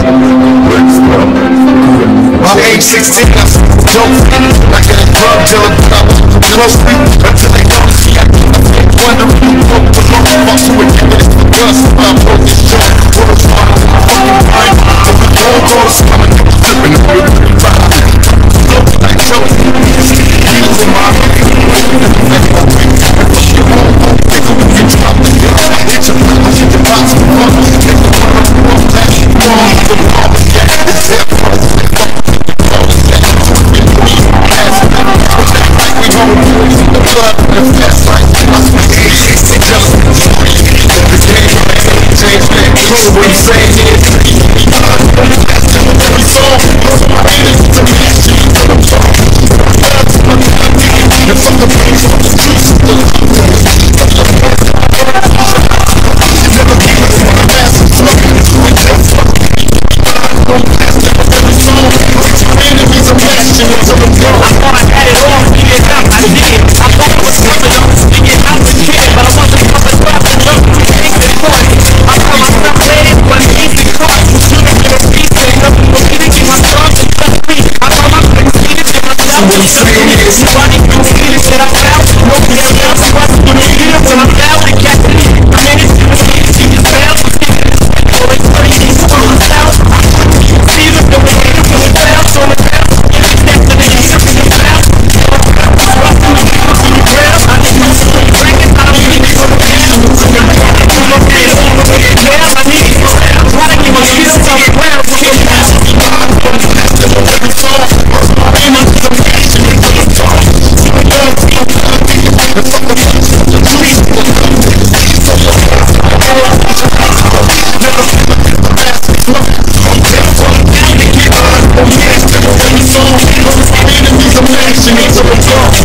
My age sixteen, I was dope. Like a drug dealer, but I was closely until they don't see I keep my face wondering who broke the law. Fucks who would give it for guns, but I broke this joint. World's fine, I'm fucking fine. But we all go to some and niggas flipping over the three five. Look like Joe, heels in my head. Make my way, push your home, take over the drop, nigga. Hit your brother, hit your box, and fuck. Take the one up, one flash, one of the wall, yeah, it's there for us. What you saying is, we saw she needs a result.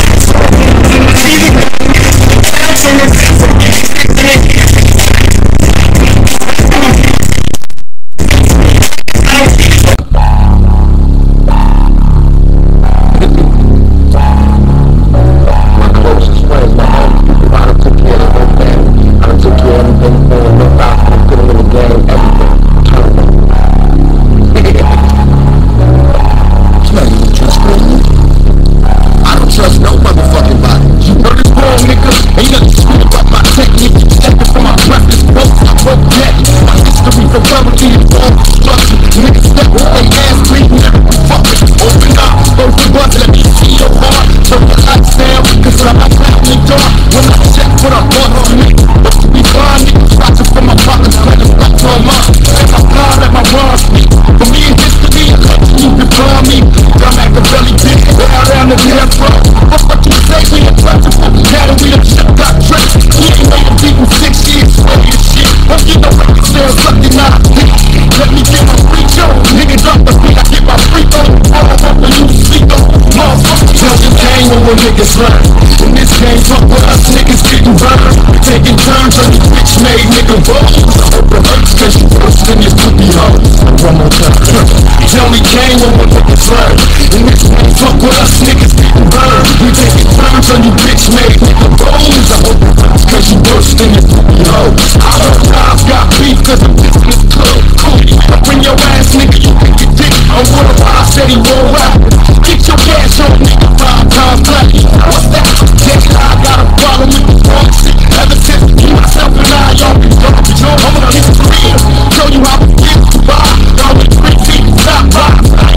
Niggas learn. In this game, fuck with us, niggas getting burned. Taking turns on you bitch made nigga rolls. I hope it hurts cause you worse than your poopy hoes. One more time. Tell me game when we're niggas learn. In this game, fuck with us, niggas getting burned. We taking turns on you bitch made nigga rolls. I hope it hurts cause you worse than your poopy hoes. I know guys got beef cause the business club. Up in your ass, nigga, you can get dick. On what a lie said he roll out. Get your cash on, nigga, five times black. What's that? Yeah, I got a problem with the wrong shit. Ever since me, myself, and I, y'all been drunk. I'm gonna keep it real. Show you how we get to buy. Y'all with three feet, stop by.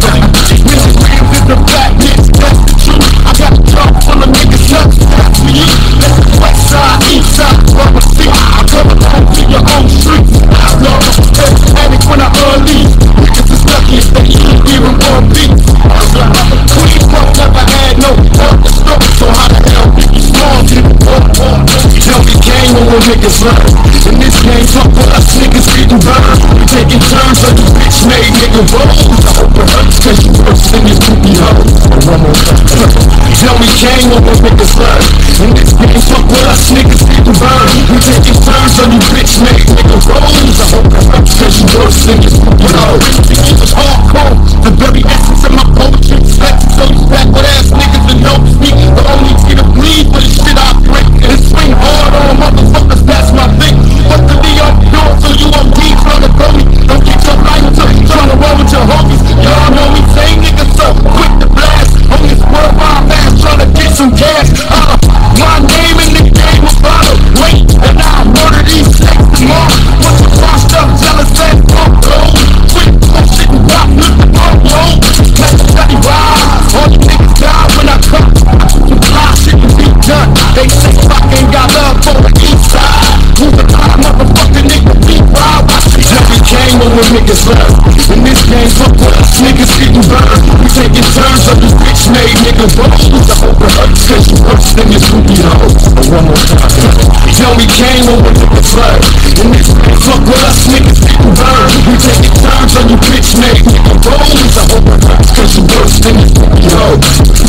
Million grams is the fat bitch, that's the truth. I got a trunk full of niggas nuts, that's for you. That's the west side, east side, rubber seat. I come along to your own streets. I love them, panic when I unleash. Niggas is lucky if they eat here in one beat. I'm a queen, bro, never had no other story. So how the hell did you small people walk, walk? Tell me game when we're niggas learn. In this game, fuck with us niggas getting burned. We taking turns on you bitch made nigga rolls. I hope it hurts cause you worse than your poopy hoes. One more time. Tell me game when we're niggas learn. In this game, fuck with us niggas getting burned. We taking turns on you bitch made nigga rolls. I hope it hurts cause you worse than your poopy hoes. It was hardcore, the very essence of my poetry. Like to show you back with ass niggas that know me. The only way to bleed for the shit I break. And swing hard on motherfuckers, that's my thing. But the Leon door so you won't be trying to throw me. Don't get your life to trying to roll with your homies. Y'all know me, same niggas so quick to blast. On this world wide fast trying to get some cash. Uh, my name in the game of bottle. Wait, and I murder these snakes tomorrow. What's the washed up, jealous ass punk gold? Quick, I'm sitting rock with the punk low. Let the study rise. All you niggas die when I come. Some fly shit can be done. They say fuck ain't got love for the east side. Who's the high motherfucking nigga deep ride? Tell me game when we're niggas learn. In this game, fuck with us niggas getting burned. We taking turns on this bitch made nigga rolls. I hope it hurts cause you worse than your poopy hoes. One more time. Tell me game when we're niggas learn. In this game, fuck with us niggas getting burned. We taking turns on you bitch made nigga rolls. I hope it hurts cause you worse than your poopy hoes.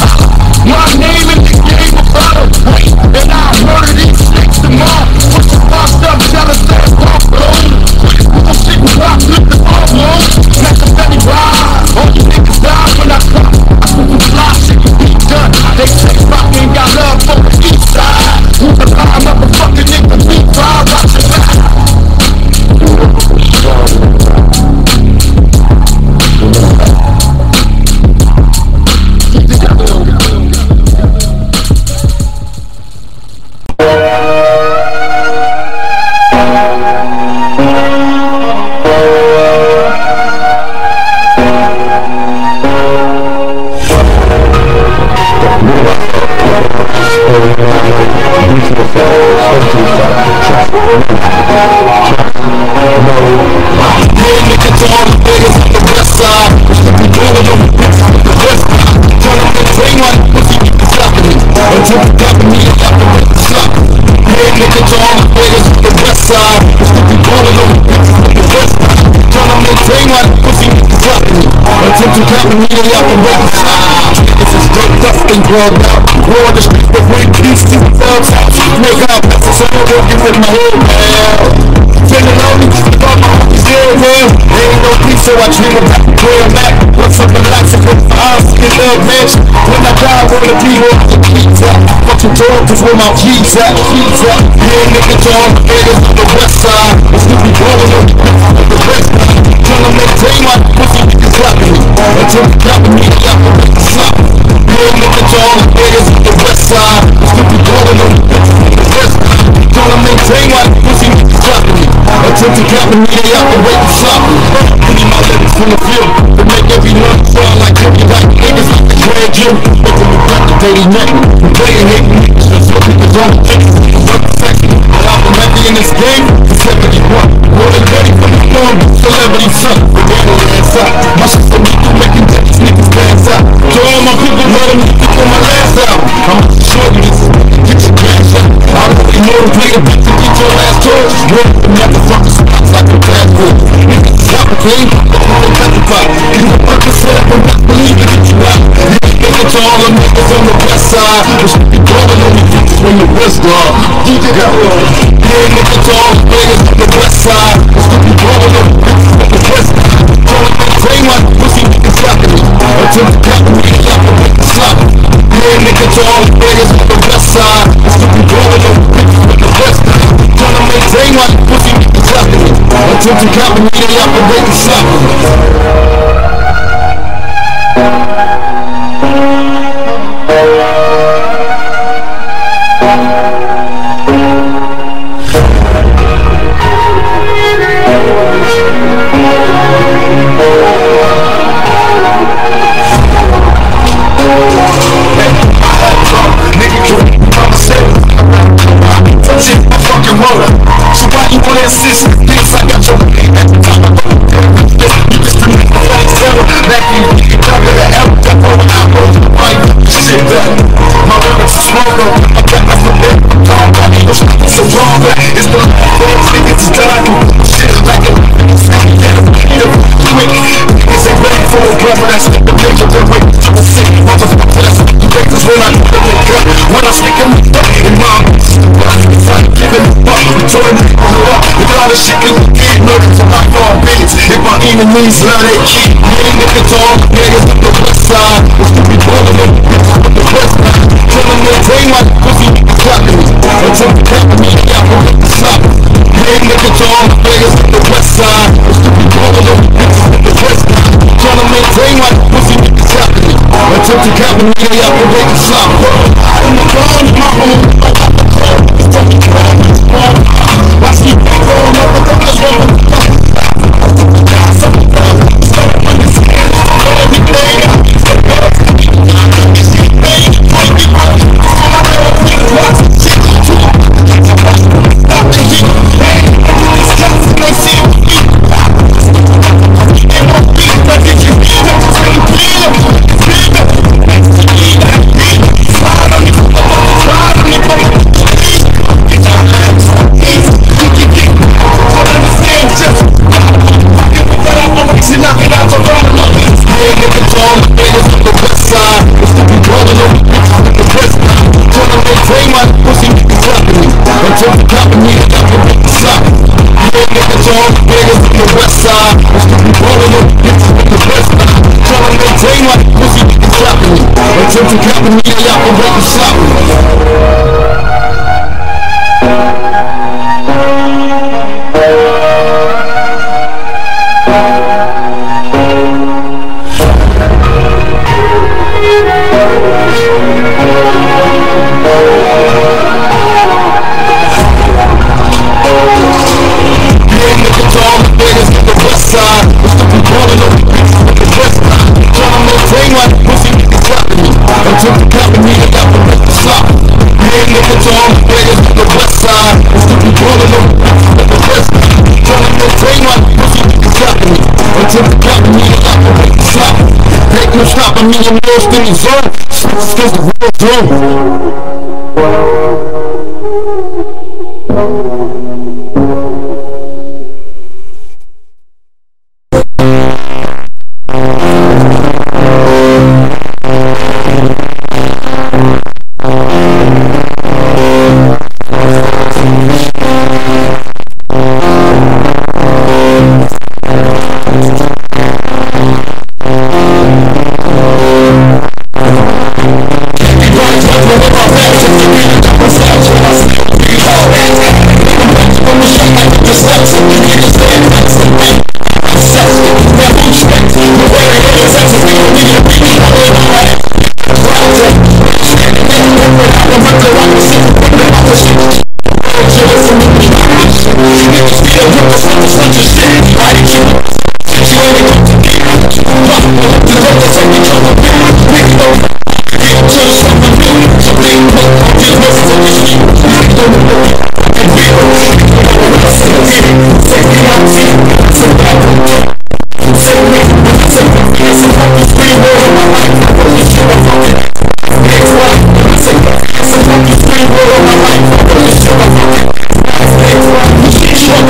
My name in the game of bottle. Wait, and I murder these snakes tomorrow. What's the washed up, jealous ass punk gold? I'm sitting rock with the punk low. MaKaveli rise. All you niggas die when I come. I put some fly shit can be done. They say rock ain't got love for the east side. Who's the high motherfucking nigga deep ride? Watch your back. Attempt to cut me immediately off the west side. Dope dust and drugged out. War in the streets, but bring peace to the thugs out. Make out messes, so I'm working with my head, man. Feeling lonely, thought my homies dead, man. There ain't no peace, so I dream about where I'm at. What's up and lots of good eyes in love mansion. When I die, I wanna be where the keys at. Fucking dog, cause where my G's at, G's at. Yeah, niggas all the niggas on the west side. It's gonna be blowing up on the west side. Tryna maintain my pussy niggas slapping me. Until they clapping me, they operate the slap. Yeah, niggas all the niggas on the west side. It's gonna be blowing up on the west side. Tryna maintain my pussy niggas slapping me. Until they clapping me, they operate the slap. Putting my lyrics from the field to make every love sound like every like niggas like the grand jury. Making me back the daily neck. I'm playing hating niggas, just looking for zone chicks. What the second? But I've been happy in this game for seventy-one. More than ready for the storm, celebrity son. But they don't dance out. My shit so weak, I'm making these niggas dance out. To all my people, let them think on my last album. I'm gonna show you this. Get your cash out. I already know to play a beat to get your last tour. Real motherfuckers spots like a fast food. Niggas stop a game, don't know nothing about. You a purpose set, but not believe it, get you out. Niggas to all the niggas on the west side. Which be blowing on the bitches when the west guard. D J got one. Yeah, niggas to all the niggas on the west side. Which be blowing on the bitches when the west side. Trying to maintain my pussy niggas slapping me. Until the clapping me, they operate the slap. Yeah, niggas to all the niggas on the west side. Which be blowing on the bitches when the west side. Trying to maintain my pussy niggas slapping me. Until the clapping me, they operate the slap. So why you wanna insist? Yes, I got your name at the top of the you just the nigga like seven. Back in the day, top of the L, top of the apple. I ain't shit that. My lyrics are smaller. I got my foot there. I'm talking about it. It's so wrong, but it's the last niggas is done. Shit like a snake. Quick, niggas ain't ready for a brother. That's the picture. They're waiting to the city. Motherfucker, that's the breakers when I do the nigga. When I stick in the butt in my it's like giving up, returning to the up. With all the shit that we did, murder for my four minutes. If my enemies love they keep me, niggas to all the niggas on the west side. It's to be blowing up bitches on the west side. Trying to maintain my pussy niggas slapping me. Until the clapping me, they operate the slap. Yeah, niggas to all the niggas on the west side. It's to be blowing up bitches on the west side. Trying to maintain my pussy niggas slapping me. Until the clapping me, they operate the slap. I'm the ground, my own. Watch me roll up with the Until the clapping me, they operate the slap. Until the clapping me, they operate the slap. Yeah, niggas to all the niggas on the west side. It's to be blowing up on the west side. Trying to maintain my pussy niggas slapping me. Until the clapping me, they operate the slap. Ain't no stopping me in no skinny zone. It's just the real throne. We'll be right back.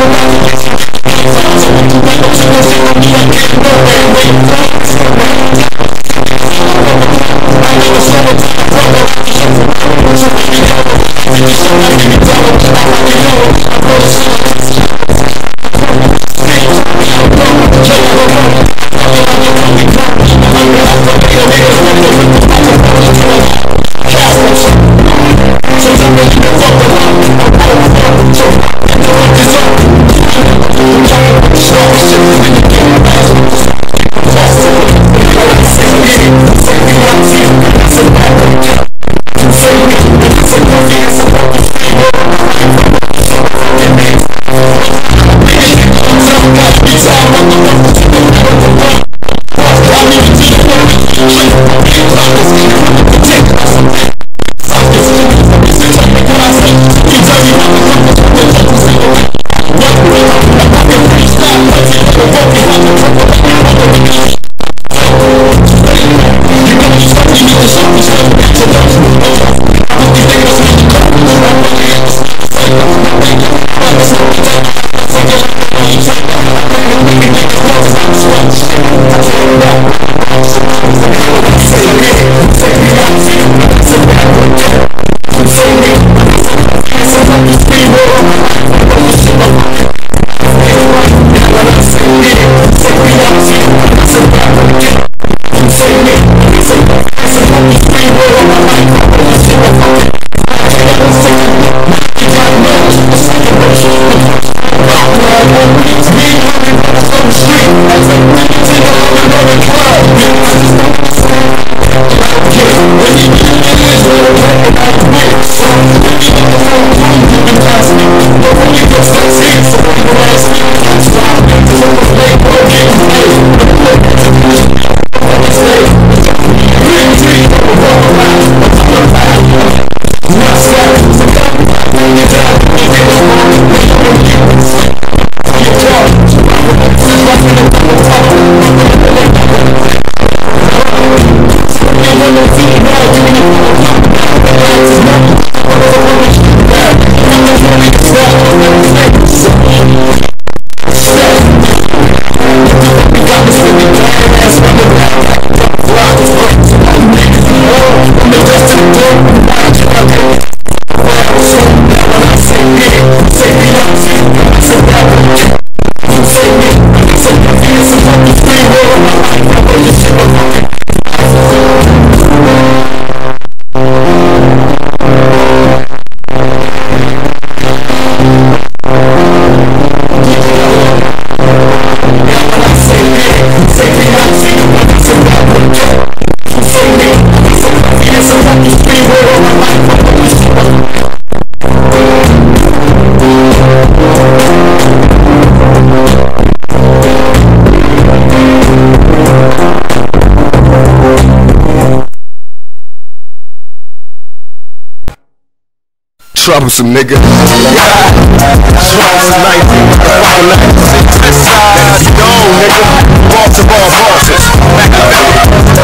Troublesome nigga. Yeah. Troublesome nineteen ninety-six. This side, go nigga. Ball to ball bosses. MaKaveli.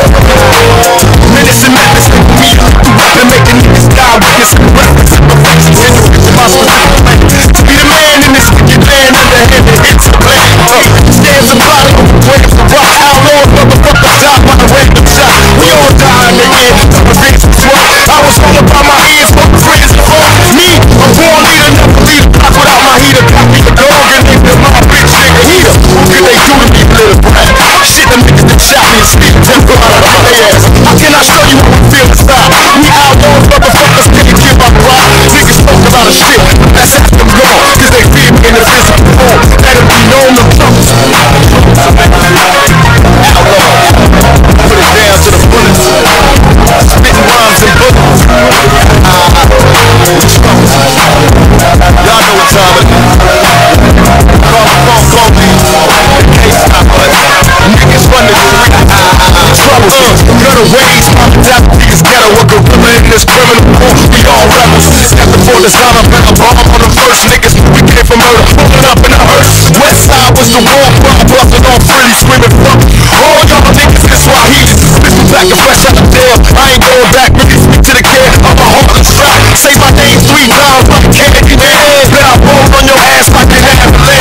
Minutes and minutes, nigga. Me up. Been making niggas die with this reference and perfection. It's my specific. To be the man in this wicked land, underhanded, it's a plan. Stands a bottle, waves the rock. Outlaws, motherfuckers die by a random shot. We all die in the end. Some things was wrong. I was all about my ears, fuck friends and home. Me, a born leader, never lead a block without my heater. Got me a dog and named him my bitch nigga heater. What could they do to me, little brat? Shit, them niggas that shot me and spit temper out of my ass. How can I show you how we feel inside? We outlaws, motherfuckers, can't give up pride. Niggas talk about a shit, but that's after them gone. Cause they fear me in the physical form. Let them be known to troubles. Outlaw, put it down to the bullets. Spitting rhymes and bullets. Y'all know what time it is. Call the phone, call me. Gangsta, niggas run the street. Trouble, gutter ways, poppin' down niggas ghetto. A gorilla in this criminal war. We all rebels. Step before the sound, I bet a bomb on the first niggas. We came from murder, pulling up in the hearse. West side was the war, bro. Bustin' on pretty, screaming fuck. All y'all niggas is Swahili. Spittin' back and fresh out the door. I ain't going back, really speak to the kid. I'm a heartless track. Say my name three times like Candy Man. Bet I roll on your ass like an ambulance.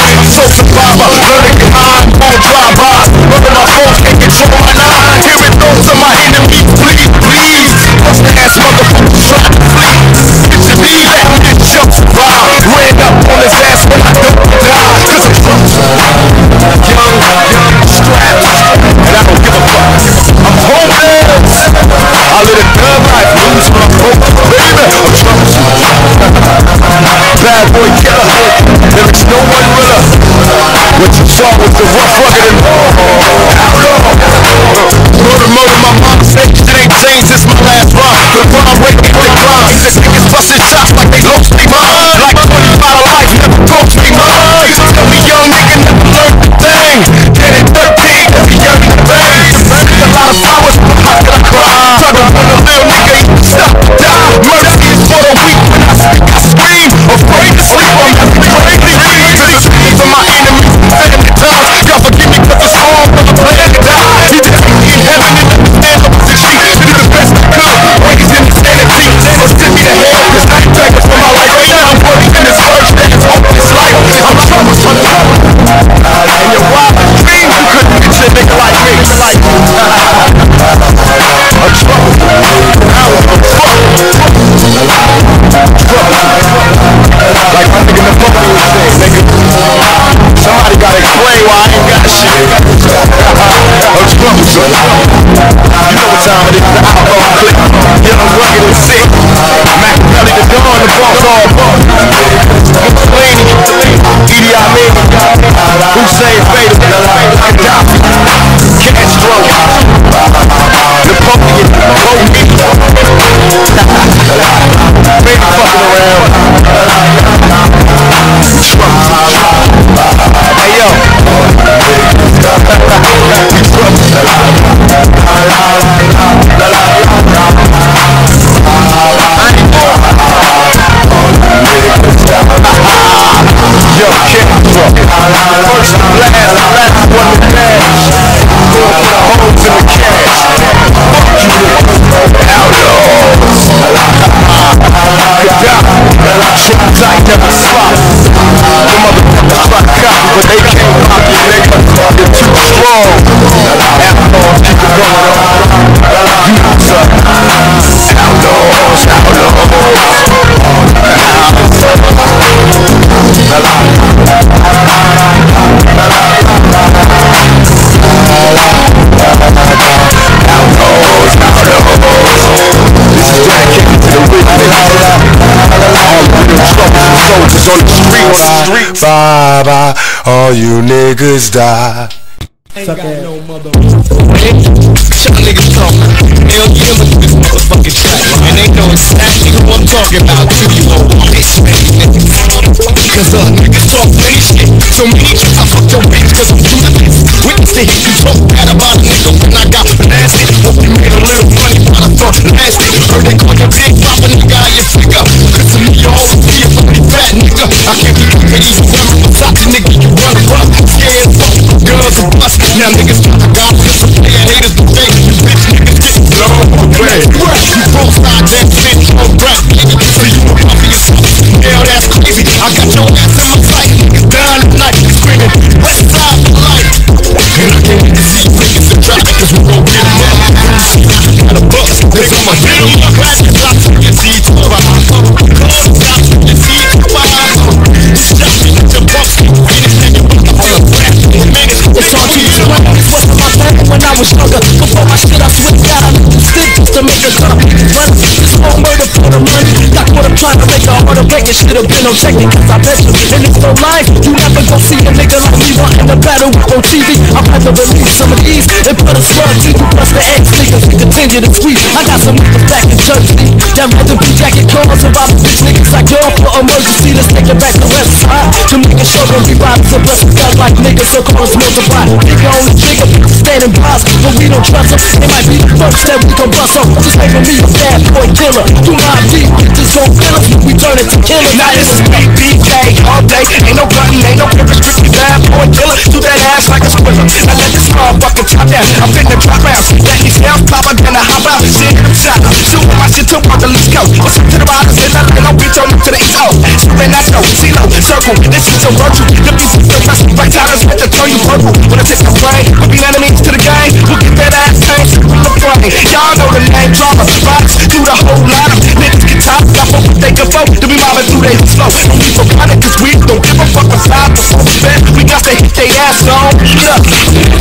James is my last rhyme. The rhyme rate is the crime. The niggas busting shots like they lost me mind. Like twenty-five to life, never cost me mind. Tell me young nigga never learned a thing. Get it thirteen, every young nigga bang. A lot of powers, but how could I cry? Try to run a little nigga, you stop to die. Mercy is for the weak. When I speak, I scream. Afraid to sleep, I'm happy crazy. To the screams of my enemies, family times. God forgive me 'cause it's all for the plan to die. He just keep me in heaven and understand the position. Do the best I could, raised in insanity. Or send me to hell, 'cause I ain't begging for my life. Right now I'm working in this first day, it's all this life. I'm trouble, trouble, trouble. And your wildest dreams, you couldn't get your nigga like me. Like me. A trouble. I was a trouble. Trouble. Like my nigga Napoleon would say, nigga. Somebody gotta explain why I ain't got shit. A trouble, son. You know what time it is, the outlaw click. Get them rugged and sick. MaKaveli the dawn, the boss all boss. Mussolini, Idi Amin, Hussein Fatal, Gaddafi, Castro, Napoleon, Kobe. Baby fucking around. Hey yo. Yo, Castro. First and last, last one to dash. Going for the holes in the cash. Fuck you, outlaws. Shit tight, never stop. The motherfuckers try to copy, but they can't copy, nigga. You're too strong. Outlaws, keep it going on. You son. Outlaws, outlaws. Soldiers on the streets, bye bye, all you niggas die. Ain't got no mother. Y'all niggas talk. Hell yeah, look at this motherfucking track. And they know exactly who I'm talking about. Do you know bitch niggas? Cause uh niggas talk many shit. So many tricks I fuck your bitch cause I'm doing this. Witness to hit you talk bad about a nigga when I got blasted. Hope you made a little money while I thought lasted. Heard they call your big pop a nigga out your figure. Cause to me you always be a funny fat nigga. I can't be quick to eat women beside the nigga you run around. Scared fuck girls are bust. Now niggas try to God cause some player haters the fake. You bitch niggas get blown away. You broke side that shit, you don't rap nigga. So you a puppy yourself. Hell that's crazy. I got your ass in my sight. Niggas down at night screaming west side for life. And I can't even see niggas in traffic cause we gon' get them up. Got a bus, nigga I'ma hit them up. Crash the block to your seat to a ride. Call the stop to your seat to a ride. Stop me with your bucks. Finish nigga with the whole rap. It's all to you. This wasn't my plan when I was younger. Before my shit I switched out. Still just to make a gun. Run this whole murder for the money. That's what I'm trying to make a harder break. It should have been no checking cause I bet you. And it's no life. You never gon' see a nigga like me wanting to battle with on T V. I'm about to release some of these and put a slug to you. Plus the ex niggas we continue to squeeze. I got some niggas back in church me. That rather be jacket calls about bitch niggas like y'all for emergency. Let's take it back to west side. Them niggas sure gon' be robbed. So bust guns like niggas so call us multiply. Nigga on the trigger, standing by, but we don't trust them. It might be the first that we gon' bust them. Just making me a bad boy killer. Do not be, just gon' kill us when we turn it to killer. Now this is B B K all day. Ain't no gunning, ain't no purpose, strictly bad boy killer. Do that ass like a squirrel. Now let this motherfucker top down. I'm finna drop out. Let these hell pop, I'm gonna hop out. Shit, I'm shot. Shooting my shit to the East Coast. What's up to the riders in L A? No bitch on to the East Coast. Shooting that dope, C-Lo, circle. This is a virtue. The people still press me right time. Let the turn you purple. When I take the brain, we'll be enemies to the game. We'll get that ass changed from the brain. Y'all know the name drama. Rocks through the whole lot of niggas get top. Got what they can vote. Then we mobbing through they slow. And we for running cause we don't give a fuck aside before we bend. We got to hit they ass on. Eat up.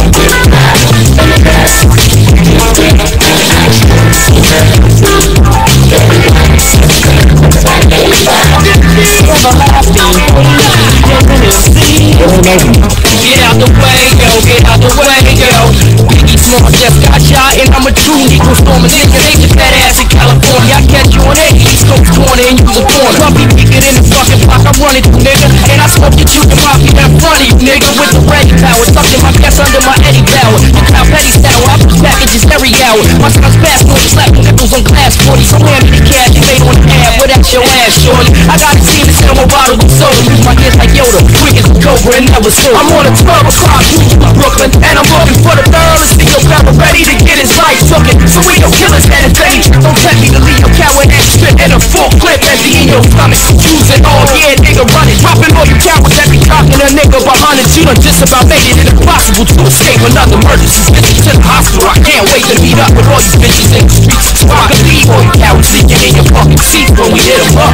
Get out the way, yo, get out the way, yo. Biggie Small just got shot and I'm a true Negro storm performance. Nigga, they fat ass in California. I catch you on that East Coast corner and use a corner. Puppy bigger than the fucking block I run it through, nigga. And I smoke your truth and poppy in front of you, nigga. With the ready power, sucking my gas under my Eddie Power. Look how petty style, I push packages every hour. My son's fast boy, slapping nipples on glass forty. So hand me the cash, you made on the ab, but that's your ass, shorty. I got a team to sell my bottle of soda. Use my kids like Yoda, quick as a cobra and never sold. I'm on a twelve o'clock Brooklyn, and I'm looking for the third. Let's see your power ready to get his life tooken. So we don't kill us at a day. Don't tell me to leave your coward ass strip and a full clip empty in your stomach. Using all, yeah, nigga, running. Dropping all you cowards that be cocking a nigga behind it. You done just about made it impossible to escape another murder. These bitches to the hospital. I can't wait to meet up with all you bitches in the streets. So I can leave all you cowards leaking in your fucking seats when we hit them up.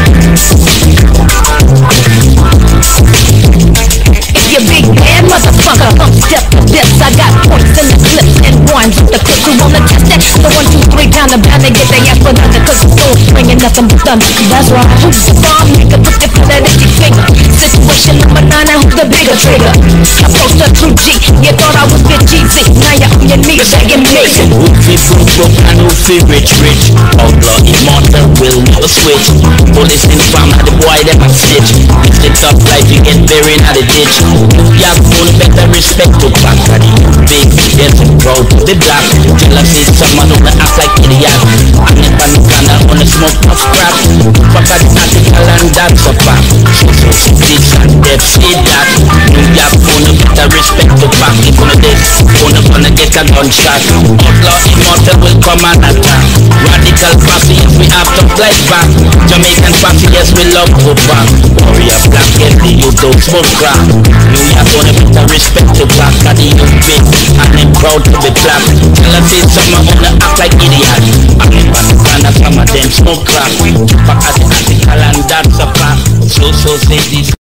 If you big bad motherfucker, up step to this. I got points in the clips and ones with the clips who wanna test that. The one, two, three down the bound and get their ass put under. Cause it's all swinging nothing but thunder. That's right. Who's the bomb nigga? Put the put that at your finger. Situation number nine, and who's the bigger trigger? I post a true G. You thought I was big G Z. Now you're on your knees begging me. Who fi broke broke and who fi rich rich? Outlaw immortal will never switch. Police in farm and the boy them a stitch. It's the tough life you get buried in the ditch. You have full better respect to back. Big yes and proud to the black. Jealousy someone who act like idiot. I'm in the corner on the smoke of crap. Papa the article and that's a fact. So so this and that say that. You have full better respect to back. If one of this, one of gonna get a gunshot. Outlaw immortal will come and attack. Radical posse yes we have to fly back. Jamaican posse yes we love to back. Warrior black yes the youth don't smoke crack. New York gonna better respect to back. And the youth big and them proud to be black. Tell us say someone wanna act like idiot. I'm in Panama, some of them smoke crack. But as the article and that's a fact. So so say this.